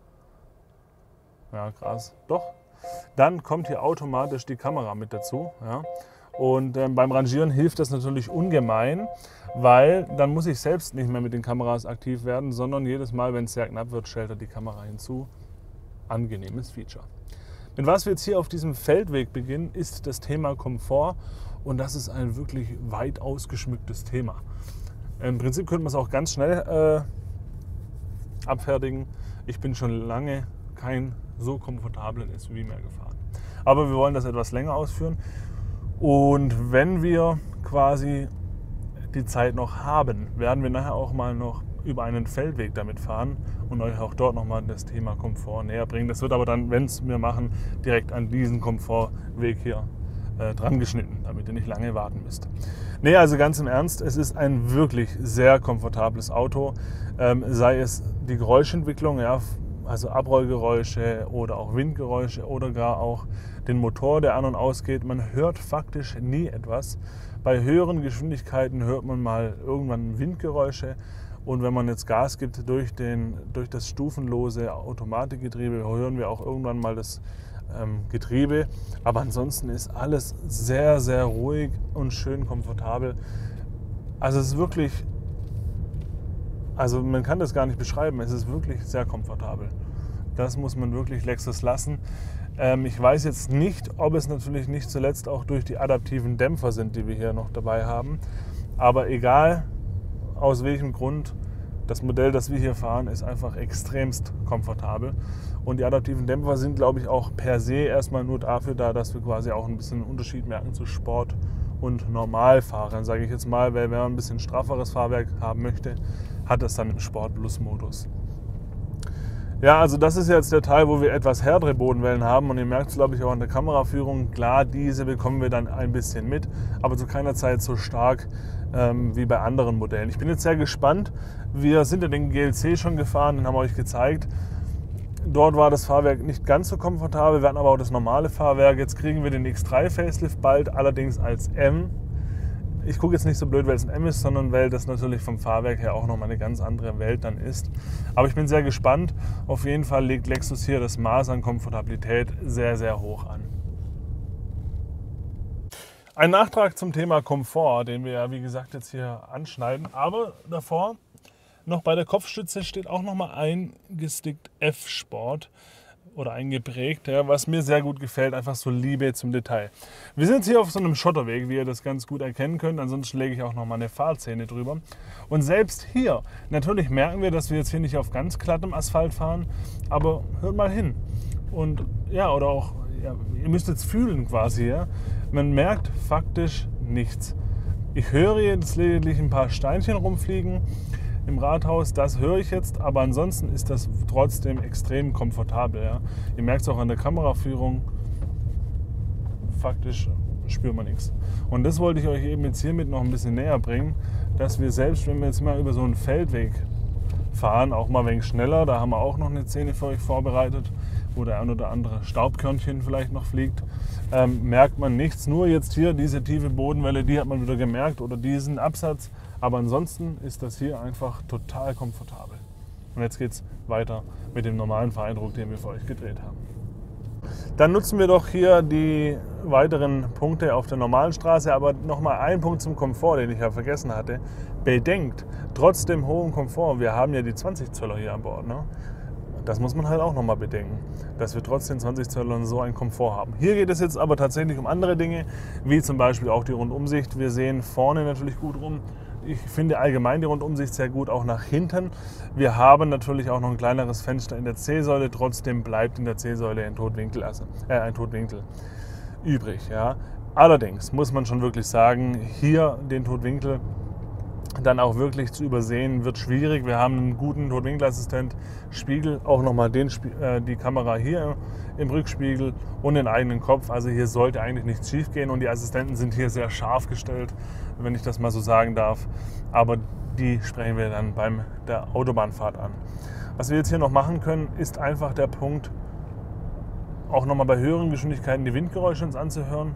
Ja, Gras, doch. Dann kommt hier automatisch die Kamera mit dazu. Ja. Und ähm, beim Rangieren hilft das natürlich ungemein, weil dann muss ich selbst nicht mehr mit den Kameras aktiv werden, sondern jedes Mal, wenn es sehr knapp wird, stellt er die Kamera hinzu. Angenehmes Feature. Mit was wir jetzt hier auf diesem Feldweg beginnen, ist das Thema Komfort und das ist ein wirklich weit ausgeschmücktes Thema. Im Prinzip könnte man es auch ganz schnell äh, abfertigen. Ich bin schon lange kein so komfortablen S U V mehr gefahren. Aber wir wollen das etwas länger ausführen. Und wenn wir quasi die Zeit noch haben, werden wir nachher auch mal noch über einen Feldweg damit fahren und euch auch dort nochmal das Thema Komfort näher bringen. Das wird aber dann, wenn es wir machen, direkt an diesen Komfortweg hier äh, dran geschnitten, damit ihr nicht lange warten müsst. Nee, also ganz im Ernst, es ist ein wirklich sehr komfortables Auto, ähm, sei es die Geräuschentwicklung, ja, also Abrollgeräusche oder auch Windgeräusche oder gar auch den Motor, der an und ausgeht. Man hört faktisch nie etwas. Bei höheren Geschwindigkeiten hört man mal irgendwann Windgeräusche und wenn man jetzt Gas gibt durch, den, durch das stufenlose Automatikgetriebe, hören wir auch irgendwann mal das ähm, Getriebe. Aber ansonsten ist alles sehr, sehr ruhig und schön komfortabel. Also es ist wirklich, also man kann das gar nicht beschreiben, es ist wirklich sehr komfortabel. Das muss man wirklich Lexus lassen. Ähm, ich weiß jetzt nicht, ob es natürlich nicht zuletzt auch durch die adaptiven Dämpfer sind, die wir hier noch dabei haben. Aber egal aus welchem Grund, das Modell, das wir hier fahren, ist einfach extremst komfortabel. Und die adaptiven Dämpfer sind, glaube ich, auch per se erstmal nur dafür da, dass wir quasi auch ein bisschen einen Unterschied merken zu Sport- und Normalfahrern, sage ich jetzt mal. Weil wenn man ein bisschen strafferes Fahrwerk haben möchte, hat es dann im Sport Plus Modus. Ja, also das ist jetzt der Teil, wo wir etwas härtere Bodenwellen haben und ihr merkt es, glaube ich, auch an der Kameraführung. Klar, diese bekommen wir dann ein bisschen mit, aber zu keiner Zeit so stark ähm, wie bei anderen Modellen. Ich bin jetzt sehr gespannt. Wir sind ja den G L C schon gefahren, den haben wir euch gezeigt. Dort war das Fahrwerk nicht ganz so komfortabel, wir hatten aber auch das normale Fahrwerk. Jetzt kriegen wir den X drei Facelift bald, allerdings als M. Ich gucke jetzt nicht so blöd, weil es ein M ist, sondern weil das natürlich vom Fahrwerk her auch nochmal eine ganz andere Welt dann ist. Aber ich bin sehr gespannt. Auf jeden Fall legt Lexus hier das Maß an Komfortabilität sehr, sehr hoch an. Ein Nachtrag zum Thema Komfort, den wir ja wie gesagt jetzt hier anschneiden. Aber davor noch bei der Kopfstütze steht auch nochmal eingestickt F-Sport. Oder eingeprägt, ja, was mir sehr gut gefällt, einfach so Liebe zum Detail. Wir sind jetzt hier auf so einem Schotterweg, wie ihr das ganz gut erkennen könnt, ansonsten lege ich auch noch mal eine Fahrszene drüber. Und selbst hier, natürlich merken wir, dass wir jetzt hier nicht auf ganz glattem Asphalt fahren, aber hört mal hin. Und ja, oder auch, ja, ihr müsst jetzt fühlen quasi, ja, man merkt faktisch nichts. Ich höre jetzt lediglich ein paar Steinchen rumfliegen im Rathaus, das höre ich jetzt, aber ansonsten ist das trotzdem extrem komfortabel. Ja. Ihr merkt es auch an der Kameraführung, faktisch spürt man nichts. Und das wollte ich euch eben jetzt hiermit noch ein bisschen näher bringen, dass wir selbst, wenn wir jetzt mal über so einen Feldweg fahren, auch mal ein wenig schneller, da haben wir auch noch eine Szene für euch vorbereitet, wo der ein oder andere Staubkörnchen vielleicht noch fliegt, ähm, merkt man nichts. Nur jetzt hier diese tiefe Bodenwelle, die hat man wieder gemerkt, oder diesen Absatz. Aber ansonsten ist das hier einfach total komfortabel. Und jetzt geht es weiter mit dem normalen Fahreindruck, den wir für euch gedreht haben. Dann nutzen wir doch hier die weiteren Punkte auf der normalen Straße. Aber nochmal ein Punkt zum Komfort, den ich ja vergessen hatte. Bedenkt, trotz dem hohen Komfort, wir haben ja die zwanzig Zöller hier an Bord. Ne? Das muss man halt auch nochmal bedenken, dass wir trotz den zwanzig Zöllern so einen Komfort haben. Hier geht es jetzt aber tatsächlich um andere Dinge, wie zum Beispiel auch die Rundumsicht. Wir sehen vorne natürlich gut rum. Ich finde allgemein die Rundumsicht sehr gut, auch nach hinten. Wir haben natürlich auch noch ein kleineres Fenster in der C-Säule, trotzdem bleibt in der C-Säule ein Totwinkel, also, äh, ein Totwinkel übrig. Ja. Allerdings muss man schon wirklich sagen, hier den Totwinkel dann auch wirklich zu übersehen, wird schwierig. Wir haben einen guten Totwinkelassistent, Spiegel, auch nochmal den, äh, die Kamera hier im Rückspiegel und den eigenen Kopf. Also hier sollte eigentlich nichts schief gehen und die Assistenten sind hier sehr scharf gestellt, wenn ich das mal so sagen darf. Aber die sprechen wir dann bei der Autobahnfahrt an. Was wir jetzt hier noch machen können, ist einfach der Punkt, auch nochmal bei höheren Geschwindigkeiten die Windgeräusche uns anzuhören.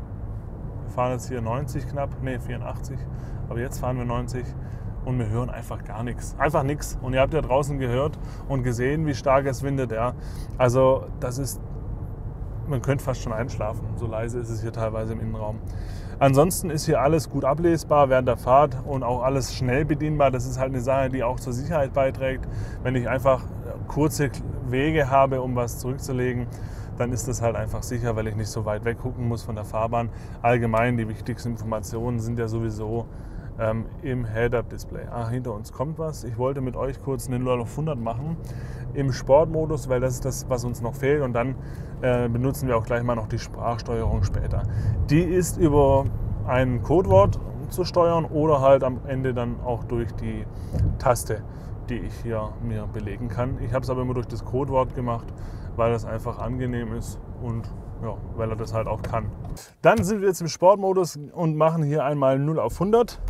Wir fahren jetzt hier neunzig knapp, ne vierundachtzig, aber jetzt fahren wir neunzig und wir hören einfach gar nichts. Einfach nichts. Und ihr habt ja draußen gehört und gesehen, wie stark es windet. Ja. Also das ist, man könnte fast schon einschlafen, so leise ist es hier teilweise im Innenraum. Ansonsten ist hier alles gut ablesbar während der Fahrt und auch alles schnell bedienbar. Das ist halt eine Sache, die auch zur Sicherheit beiträgt. Wenn ich einfach kurze Wege habe, um was zurückzulegen, dann ist das halt einfach sicher, weil ich nicht so weit weg gucken muss von der Fahrbahn. Allgemein, die wichtigsten Informationen sind ja sowieso ähm, im Head-Up-Display. Ah, hinter uns kommt was. Ich wollte mit euch kurz eine null auf hundert machen im Sportmodus, weil das ist das, was uns noch fehlt. Und dann äh, benutzen wir auch gleich mal noch die Sprachsteuerung später. Die ist über ein Codewort zu steuern oder halt am Ende dann auch durch die Taste, die ich hier mir belegen kann. Ich habe es aber immer durch das Codewort gemacht, weil das einfach angenehm ist und ja, weil er das halt auch kann. Dann sind wir jetzt im Sportmodus und machen hier einmal null auf hundert.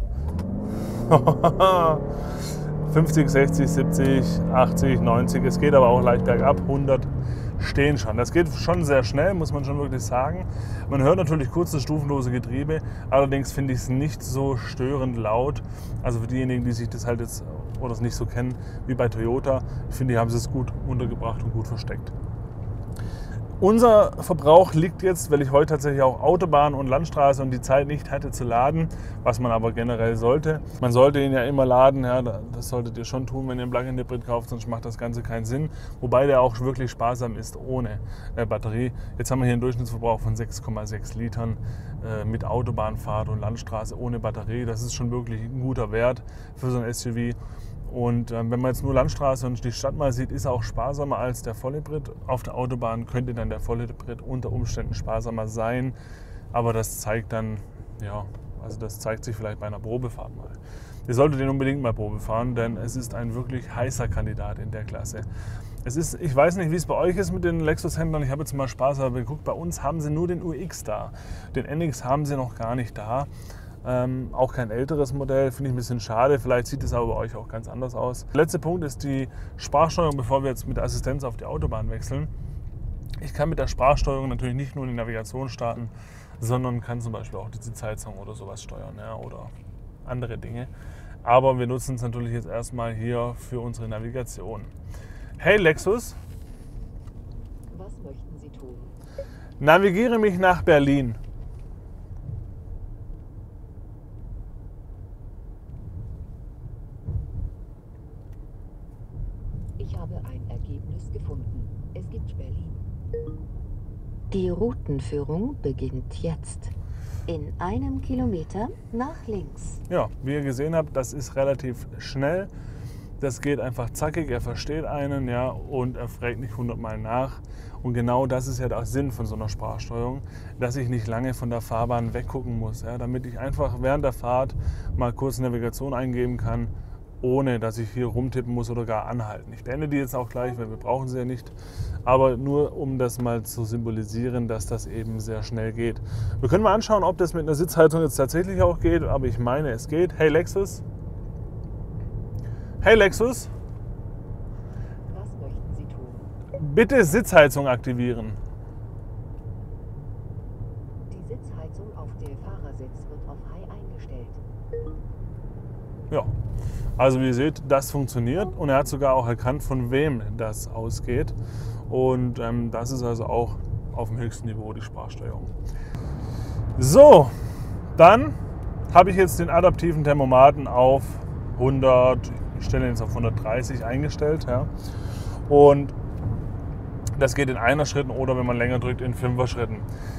fünfzig, sechzig, siebzig, achtzig, neunzig. Es geht aber auch leicht bergab. hundert stehen schon. Das geht schon sehr schnell, muss man schon wirklich sagen. Man hört natürlich kurz das stufenlose Getriebe. Allerdings finde ich es nicht so störend laut. Also für diejenigen, die sich das halt jetzt oder es nicht so kennen wie bei Toyota, ich finde, die haben es gut untergebracht und gut versteckt. Unser Verbrauch liegt jetzt, weil ich heute tatsächlich auch Autobahn und Landstraße und die Zeit nicht hatte zu laden, was man aber generell sollte. Man sollte ihn ja immer laden, ja, das solltet ihr schon tun, wenn ihr einen Plug-in-Hybrid kauft, sonst macht das Ganze keinen Sinn. Wobei der auch wirklich sparsam ist ohne äh, Batterie. Jetzt haben wir hier einen Durchschnittsverbrauch von sechs Komma sechs Litern äh, mit Autobahnfahrt und Landstraße ohne Batterie. Das ist schon wirklich ein guter Wert für so ein S U V. Und ähm, wenn man jetzt nur Landstraße und die Stadt mal sieht, ist er auch sparsamer als der Vollhybrid. Auf der Autobahn könnte dann der Vollhybrid unter Umständen sparsamer sein. Aber das zeigt dann, ja, Also das zeigt sich vielleicht bei einer Probefahrt mal. Ihr solltet den unbedingt mal Probe fahren, denn es ist ein wirklich heißer Kandidat in der Klasse. Es ist, ich weiß nicht, wie es bei euch ist mit den Lexus-Händlern. Ich habe jetzt mal Spaß aber geguckt, bei uns haben sie nur den U X da. Den N X haben sie noch gar nicht da. Ähm, auch kein älteres Modell, finde ich ein bisschen schade. Vielleicht sieht es aber bei euch auch ganz anders aus. Der letzte Punkt ist die Sprachsteuerung, bevor wir jetzt mit der Assistenz auf die Autobahn wechseln. Ich kann mit der Sprachsteuerung natürlich nicht nur die Navigation starten, sondern kann zum Beispiel auch die Sitzheizung oder sowas steuern, ja, oder andere Dinge. Aber wir nutzen es natürlich jetzt erstmal hier für unsere Navigation. Hey Lexus, was möchten Sie tun? Navigiere mich nach Berlin. Ich habe ein Ergebnis gefunden. Es gibt Berlin. Die Routenführung beginnt jetzt. In einem Kilometer nach links. Ja, wie ihr gesehen habt, das ist relativ schnell. Das geht einfach zackig, er versteht einen, ja, und er fragt nicht hundertmal nach. Und genau das ist ja der Sinn von so einer Sprachsteuerung, dass ich nicht lange von der Fahrbahn weggucken muss, ja, damit ich einfach während der Fahrt mal kurz Navigation eingeben kann, ohne dass ich hier rumtippen muss oder gar anhalten. Ich beende die jetzt auch gleich, weil wir brauchen sie ja nicht. Aber nur um das mal zu symbolisieren, dass das eben sehr schnell geht. Wir können mal anschauen, ob das mit einer Sitzheizung jetzt tatsächlich auch geht, aber ich meine, es geht. Hey Lexus. Hey Lexus. Was möchten Sie tun? Bitte Sitzheizung aktivieren. Die Sitzheizung auf der Fahrersitz wird auf High eingestellt. Ja, also wie ihr seht, das funktioniert und er hat sogar auch erkannt, von wem das ausgeht. Und ähm, das ist also auch auf dem höchsten Niveau die Sprachsteuerung. So, dann habe ich jetzt den adaptiven Thermomaten auf hundert, ich stelle ihn jetzt auf hundertdreißig eingestellt. Ja. Und das geht in einer Schritten oder wenn man länger drückt in fünfer Schritten.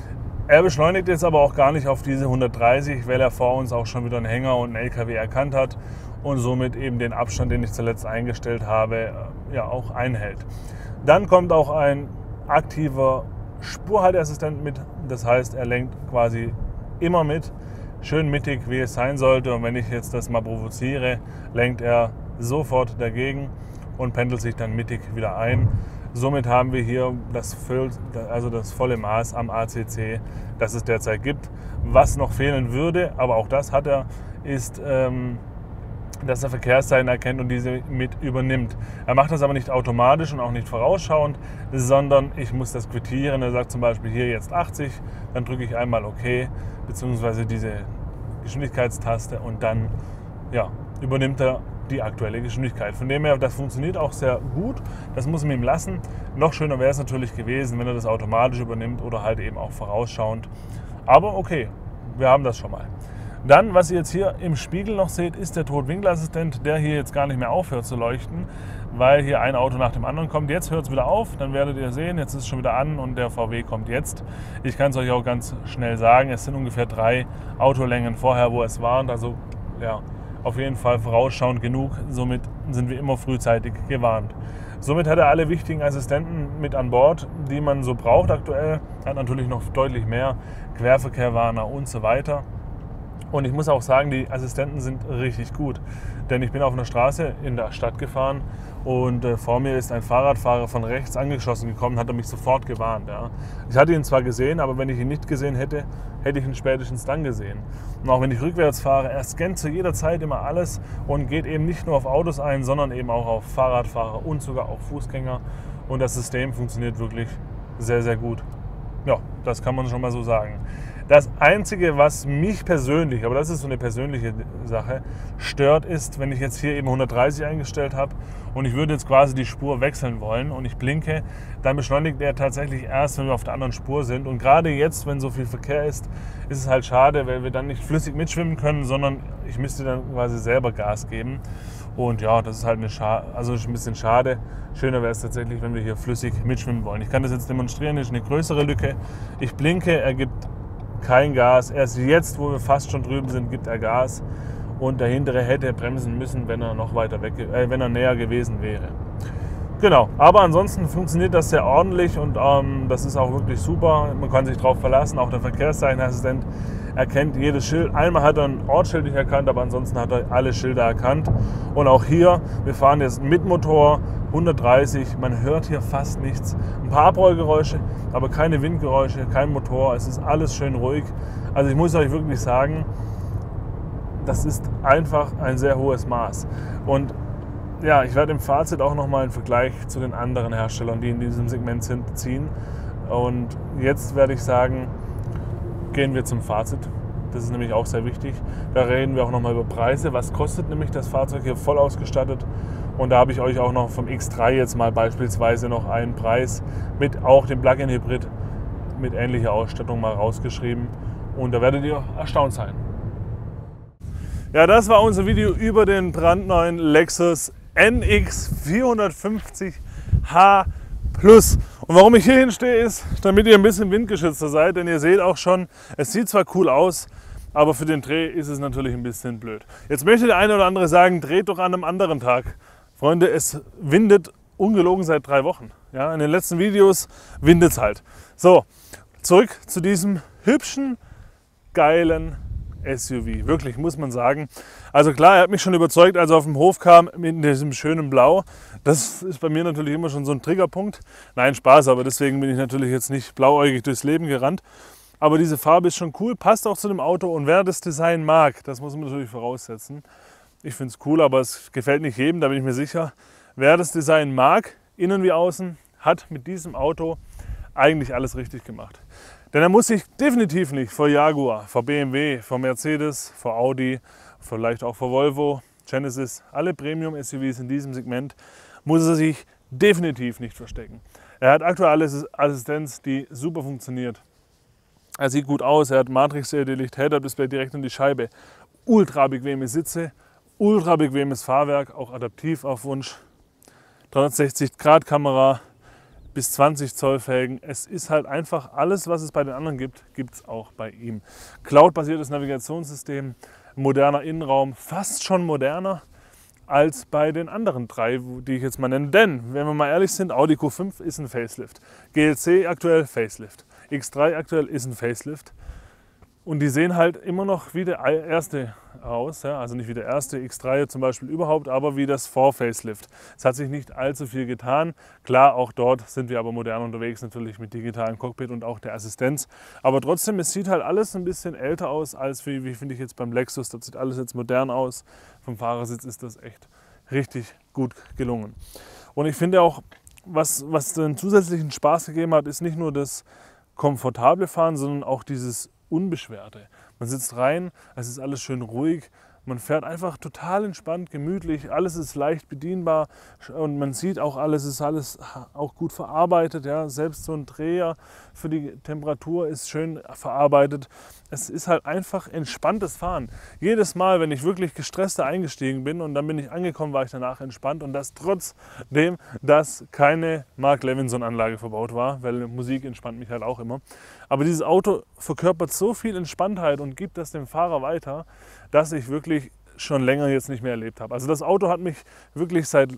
Er beschleunigt jetzt aber auch gar nicht auf diese hundertdreißig, weil er vor uns auch schon wieder einen Hänger und einen L K W erkannt hat und somit eben den Abstand, den ich zuletzt eingestellt habe, ja auch einhält. Dann kommt auch ein aktiver Spurhalteassistent mit, das heißt, er lenkt quasi immer mit, schön mittig, wie es sein sollte. Und wenn ich jetzt das mal provoziere, lenkt er sofort dagegen und pendelt sich dann mittig wieder ein. Somit haben wir hier das, also das volle Maß am A C C, das es derzeit gibt. Was noch fehlen würde, aber auch das hat er, ist, ähm, dass er Verkehrszeichen erkennt und diese mit übernimmt. Er macht das aber nicht automatisch und auch nicht vorausschauend, sondern ich muss das quittieren. Er sagt zum Beispiel hier jetzt achtzig, dann drücke ich einmal OK, beziehungsweise diese Geschwindigkeitstaste und dann ja, übernimmt er die aktuelle Geschwindigkeit. Von dem her, das funktioniert auch sehr gut. Das muss man ihm lassen. Noch schöner wäre es natürlich gewesen, wenn er das automatisch übernimmt oder halt eben auch vorausschauend. Aber okay, wir haben das schon mal. Dann, was ihr jetzt hier im Spiegel noch seht, ist der Totwinkelassistent, der hier jetzt gar nicht mehr aufhört zu leuchten, weil hier ein Auto nach dem anderen kommt. Jetzt hört es wieder auf, dann werdet ihr sehen, jetzt ist es schon wieder an und der V W kommt jetzt. Ich kann es euch auch ganz schnell sagen, es sind ungefähr drei Autolängen vorher, wo es war. Also ja, auf jeden Fall vorausschauend genug. Somit sind wir immer frühzeitig gewarnt. Somit hat er alle wichtigen Assistenten mit an Bord, die man so braucht aktuell. Hat natürlich noch deutlich mehr, Querverkehrwarner und so weiter. Und ich muss auch sagen, die Assistenten sind richtig gut. Denn ich bin auf einer Straße in der Stadt gefahren und äh, vor mir ist ein Fahrradfahrer von rechts angeschossen gekommen, hat er mich sofort gewarnt. Ja. Ich hatte ihn zwar gesehen, aber wenn ich ihn nicht gesehen hätte, hätte ich ihn spätestens dann gesehen. Und auch wenn ich rückwärts fahre, er scannt zu jeder Zeit immer alles und geht eben nicht nur auf Autos ein, sondern eben auch auf Fahrradfahrer und sogar auch Fußgänger. Und das System funktioniert wirklich sehr, sehr gut. Ja, das kann man schon mal so sagen. Das Einzige, was mich persönlich, aber das ist so eine persönliche Sache, stört, ist, wenn ich jetzt hier eben hundertdreißig eingestellt habe und ich würde jetzt quasi die Spur wechseln wollen und ich blinke, dann beschleunigt er tatsächlich erst, wenn wir auf der anderen Spur sind. Und gerade jetzt, wenn so viel Verkehr ist, ist es halt schade, weil wir dann nicht flüssig mitschwimmen können, sondern ich müsste dann quasi selber Gas geben. Und ja, das ist halt eine Scha- also ein bisschen schade. Schöner wäre es tatsächlich, wenn wir hier flüssig mitschwimmen wollen. Ich kann das jetzt demonstrieren, das ist eine größere Lücke. Ich blinke, er gibt kein Gas. Erst jetzt, wo wir fast schon drüben sind, gibt er Gas. Und der hintere hätte bremsen müssen, wenn er noch weiter weg, äh, wenn er näher gewesen wäre. Genau, aber ansonsten funktioniert das sehr ordentlich und ähm, das ist auch wirklich super. Man kann sich darauf verlassen. Auch der Verkehrszeichenassistent Er kennt jedes Schild. Einmal hat er ein Ortsschild nicht erkannt, aber ansonsten hat er alle Schilder erkannt. Und auch hier, wir fahren jetzt mit Motor, hundertdreißig, man hört hier fast nichts. Ein paar Abrollgeräusche, aber keine Windgeräusche, kein Motor, es ist alles schön ruhig. Also ich muss euch wirklich sagen, das ist einfach ein sehr hohes Maß. Und ja, ich werde im Fazit auch nochmal einen Vergleich zu den anderen Herstellern, die in diesem Segment sind, ziehen. Und jetzt werde ich sagen, gehen wir zum Fazit. Das ist nämlich auch sehr wichtig. Da reden wir auch nochmal über Preise. Was kostet nämlich das Fahrzeug hier voll ausgestattet? Und da habe ich euch auch noch vom X drei jetzt mal beispielsweise noch einen Preis mit auch dem Plug-in-Hybrid mit ähnlicher Ausstattung mal rausgeschrieben. Und da werdet ihr erstaunt sein. Ja, das war unser Video über den brandneuen Lexus N X vierhundertfünfzig H Plus. Und warum ich hier hinstehe, ist, damit ihr ein bisschen windgeschützter seid. Denn ihr seht auch schon, es sieht zwar cool aus, aber für den Dreh ist es natürlich ein bisschen blöd. Jetzt möchte der eine oder andere sagen, dreht doch an einem anderen Tag. Freunde, es windet ungelogen seit drei Wochen. Ja, in den letzten Videos windet es halt. So, zurück zu diesem hübschen, geilen S U V. Wirklich, muss man sagen. Also klar, er hat mich schon überzeugt, als er auf dem Hof kam mit diesem schönen Blau. Das ist bei mir natürlich immer schon so ein Triggerpunkt. Nein, Spaß, aber deswegen bin ich natürlich jetzt nicht blauäugig durchs Leben gerannt. Aber diese Farbe ist schon cool, passt auch zu dem Auto. Und wer das Design mag, das muss man natürlich voraussetzen. Ich finde es cool, aber es gefällt nicht jedem, da bin ich mir sicher. Wer das Design mag, innen wie außen, hat mit diesem Auto eigentlich alles richtig gemacht. Denn er muss sich definitiv nicht vor Jaguar, vor B M W, vor Mercedes, vor Audi, vielleicht auch vor Volvo, Genesis, alle Premium-S U Vs in diesem Segment, muss er sich definitiv nicht verstecken. Er hat aktuelle Assistenz, die super funktioniert. Er sieht gut aus, er hat Matrix-L E D-Licht, Head-Up-Display direkt in die Scheibe, ultra bequeme Sitze, ultra bequemes Fahrwerk, auch adaptiv auf Wunsch, dreihundertsechzig Grad Kamera, bis zwanzig Zoll Felgen. Es ist halt einfach alles, was es bei den anderen gibt, gibt es auch bei ihm. Cloud-basiertes Navigationssystem, moderner Innenraum, fast schon moderner als bei den anderen drei, die ich jetzt mal nenne. Denn, wenn wir mal ehrlich sind, Audi Q fünf ist ein Facelift. G L C aktuell Facelift. X drei aktuell ist ein Facelift. Und die sehen halt immer noch wie der erste aus, ja? Also nicht wie der erste X drei zum Beispiel überhaupt, aber wie das Vor-Facelift. Es hat sich nicht allzu viel getan. Klar, auch dort sind wir aber modern unterwegs, natürlich mit digitalem Cockpit und auch der Assistenz. Aber trotzdem, es sieht halt alles ein bisschen älter aus, als wie, wie finde ich jetzt beim Lexus. Das sieht alles jetzt modern aus. Vom Fahrersitz ist das echt richtig gut gelungen. Und ich finde auch, was, was den zusätzlichen Spaß gegeben hat, ist nicht nur das komfortable Fahren, sondern auch dieses Unbeschwerte. Man sitzt rein, es ist alles schön ruhig, man fährt einfach total entspannt, gemütlich, alles ist leicht bedienbar und man sieht auch alles, ist alles auch gut verarbeitet. Ja. Selbst so ein Dreher für die Temperatur ist schön verarbeitet. Es ist halt einfach entspanntes Fahren. Jedes Mal, wenn ich wirklich gestresster eingestiegen bin und dann bin ich angekommen, war ich danach entspannt und das trotzdem, dass keine Mark Levinson Anlage verbaut war, weil Musik entspannt mich halt auch immer. Aber dieses Auto verkörpert so viel Entspanntheit und gibt das dem Fahrer weiter, dass ich wirklich schon länger jetzt nicht mehr erlebt habe. Also das Auto hat mich wirklich seit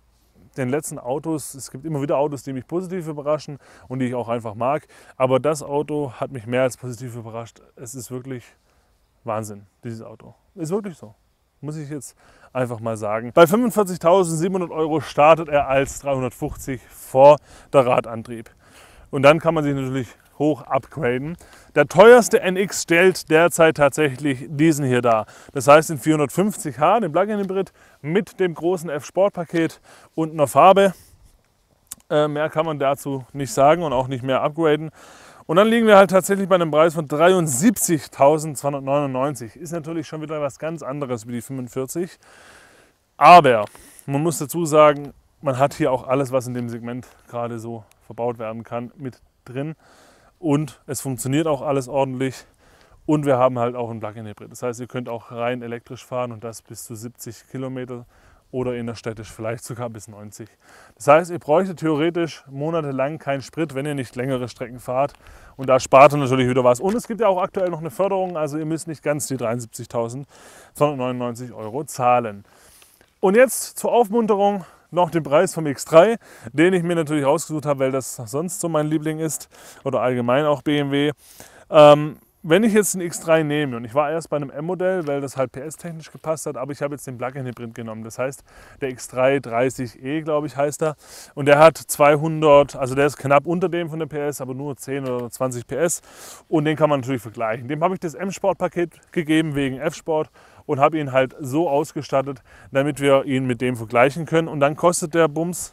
den letzten Autos, es gibt immer wieder Autos, die mich positiv überraschen und die ich auch einfach mag, aber das Auto hat mich mehr als positiv überrascht. Es ist wirklich Wahnsinn, dieses Auto. Ist wirklich so, muss ich jetzt einfach mal sagen. Bei fünfundvierzigtausendsiebenhundert Euro startet er als dreihundertfünfzig Vorderradantrieb. Und dann kann man sich natürlich hoch upgraden. Der teuerste N X stellt derzeit tatsächlich diesen hier dar. Das heißt den vierhundertfünfzig H, den Plug-in-Hybrid mit dem großen F-Sport-Paket und einer Farbe. Äh, mehr kann man dazu nicht sagen und auch nicht mehr upgraden. Und dann liegen wir halt tatsächlich bei einem Preis von dreiundsiebzigtausendzweihundertneunundneunzig. Ist natürlich schon wieder was ganz anderes wie die fünfundvierzig. Aber man muss dazu sagen, man hat hier auch alles, was in dem Segment gerade so verbaut werden kann, mit drin. Und es funktioniert auch alles ordentlich. Und wir haben halt auch ein Plug-in-Hybrid. Das heißt, ihr könnt auch rein elektrisch fahren und das bis zu siebzig Kilometer oder innerstädtisch vielleicht sogar bis neunzig. Das heißt, ihr bräuchtet theoretisch monatelang keinen Sprit, wenn ihr nicht längere Strecken fahrt. Und da spart ihr natürlich wieder was. Und es gibt ja auch aktuell noch eine Förderung, also ihr müsst nicht ganz die dreiundsiebzigtausendzweihundertneunundneunzig Euro zahlen. Und jetzt zur Aufmunterung noch den Preis vom X drei, den ich mir natürlich rausgesucht habe, weil das sonst so mein Liebling ist oder allgemein auch B M W. Ähm, wenn ich jetzt den X drei nehme, und ich war erst bei einem M-Modell, weil das halt P S-technisch gepasst hat, aber ich habe jetzt den Plug-in-Hybrid genommen. Das heißt, der X drei dreißig E, glaube ich, heißt er. Und der hat zweihundert, also der ist knapp unter dem von der P S, aber nur zehn oder zwanzig P S. Und den kann man natürlich vergleichen. Dem habe ich das M-Sport-Paket gegeben wegen F-Sport und habe ihn halt so ausgestattet, damit wir ihn mit dem vergleichen können. Und dann kostet der Bums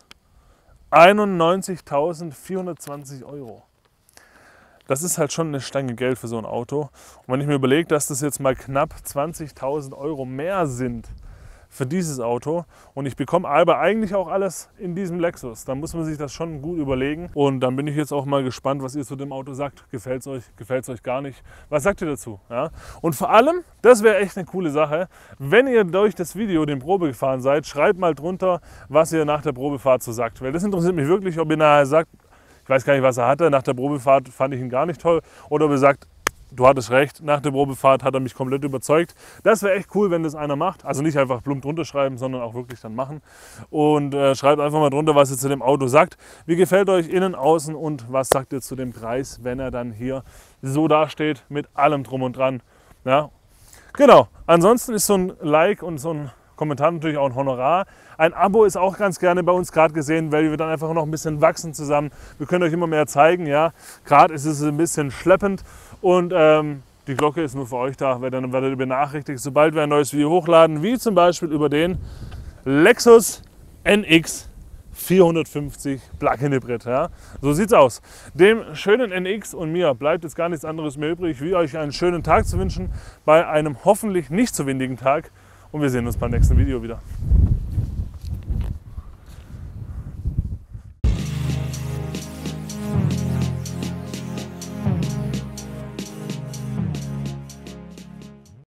einundneunzigtausendvierhundertzwanzig Euro. Das ist halt schon eine Stange Geld für so ein Auto. Und wenn ich mir überlege, dass das jetzt mal knapp zwanzigtausend Euro mehr sind für dieses Auto und ich bekomme aber eigentlich auch alles in diesem Lexus, dann muss man sich das schon gut überlegen. Und dann bin ich jetzt auch mal gespannt, was ihr zu dem Auto sagt. Gefällt es euch? Gefällt es euch gar nicht? Was sagt ihr dazu? Ja? Und vor allem, das wäre echt eine coole Sache, wenn ihr durch das Video den Probe gefahren seid, schreibt mal drunter, was ihr nach der Probefahrt so sagt. Weil das interessiert mich wirklich, ob ihr nachher sagt, ich weiß gar nicht, was er hatte. Nach der Probefahrt fand ich ihn gar nicht toll. Oder ob er sagt, du hattest recht, nach der Probefahrt hat er mich komplett überzeugt. Das wäre echt cool, wenn das einer macht. Also nicht einfach plump drunter schreiben, sondern auch wirklich dann machen. Und äh, schreibt einfach mal drunter, was ihr zu dem Auto sagt. Wie gefällt euch innen, außen und was sagt ihr zu dem Preis, wenn er dann hier so dasteht mit allem drum und dran. Ja. Genau, ansonsten ist so ein Like und so ein Kommentar natürlich auch ein Honorar. Ein Abo ist auch ganz gerne bei uns gerade gesehen, weil wir dann einfach noch ein bisschen wachsen zusammen. Wir können euch immer mehr zeigen. Ja, gerade ist es ein bisschen schleppend und ähm, die Glocke ist nur für euch da, weil dann werdet ihr benachrichtigt, sobald wir ein neues Video hochladen, wie zum Beispiel über den Lexus N X vierhundertfünfzig Plug-in Hybrid. Ja. So sieht's aus. Dem schönen N X und mir bleibt jetzt gar nichts anderes mehr übrig, wie euch einen schönen Tag zu wünschen bei einem hoffentlich nicht so windigen Tag. Und wir sehen uns beim nächsten Video wieder.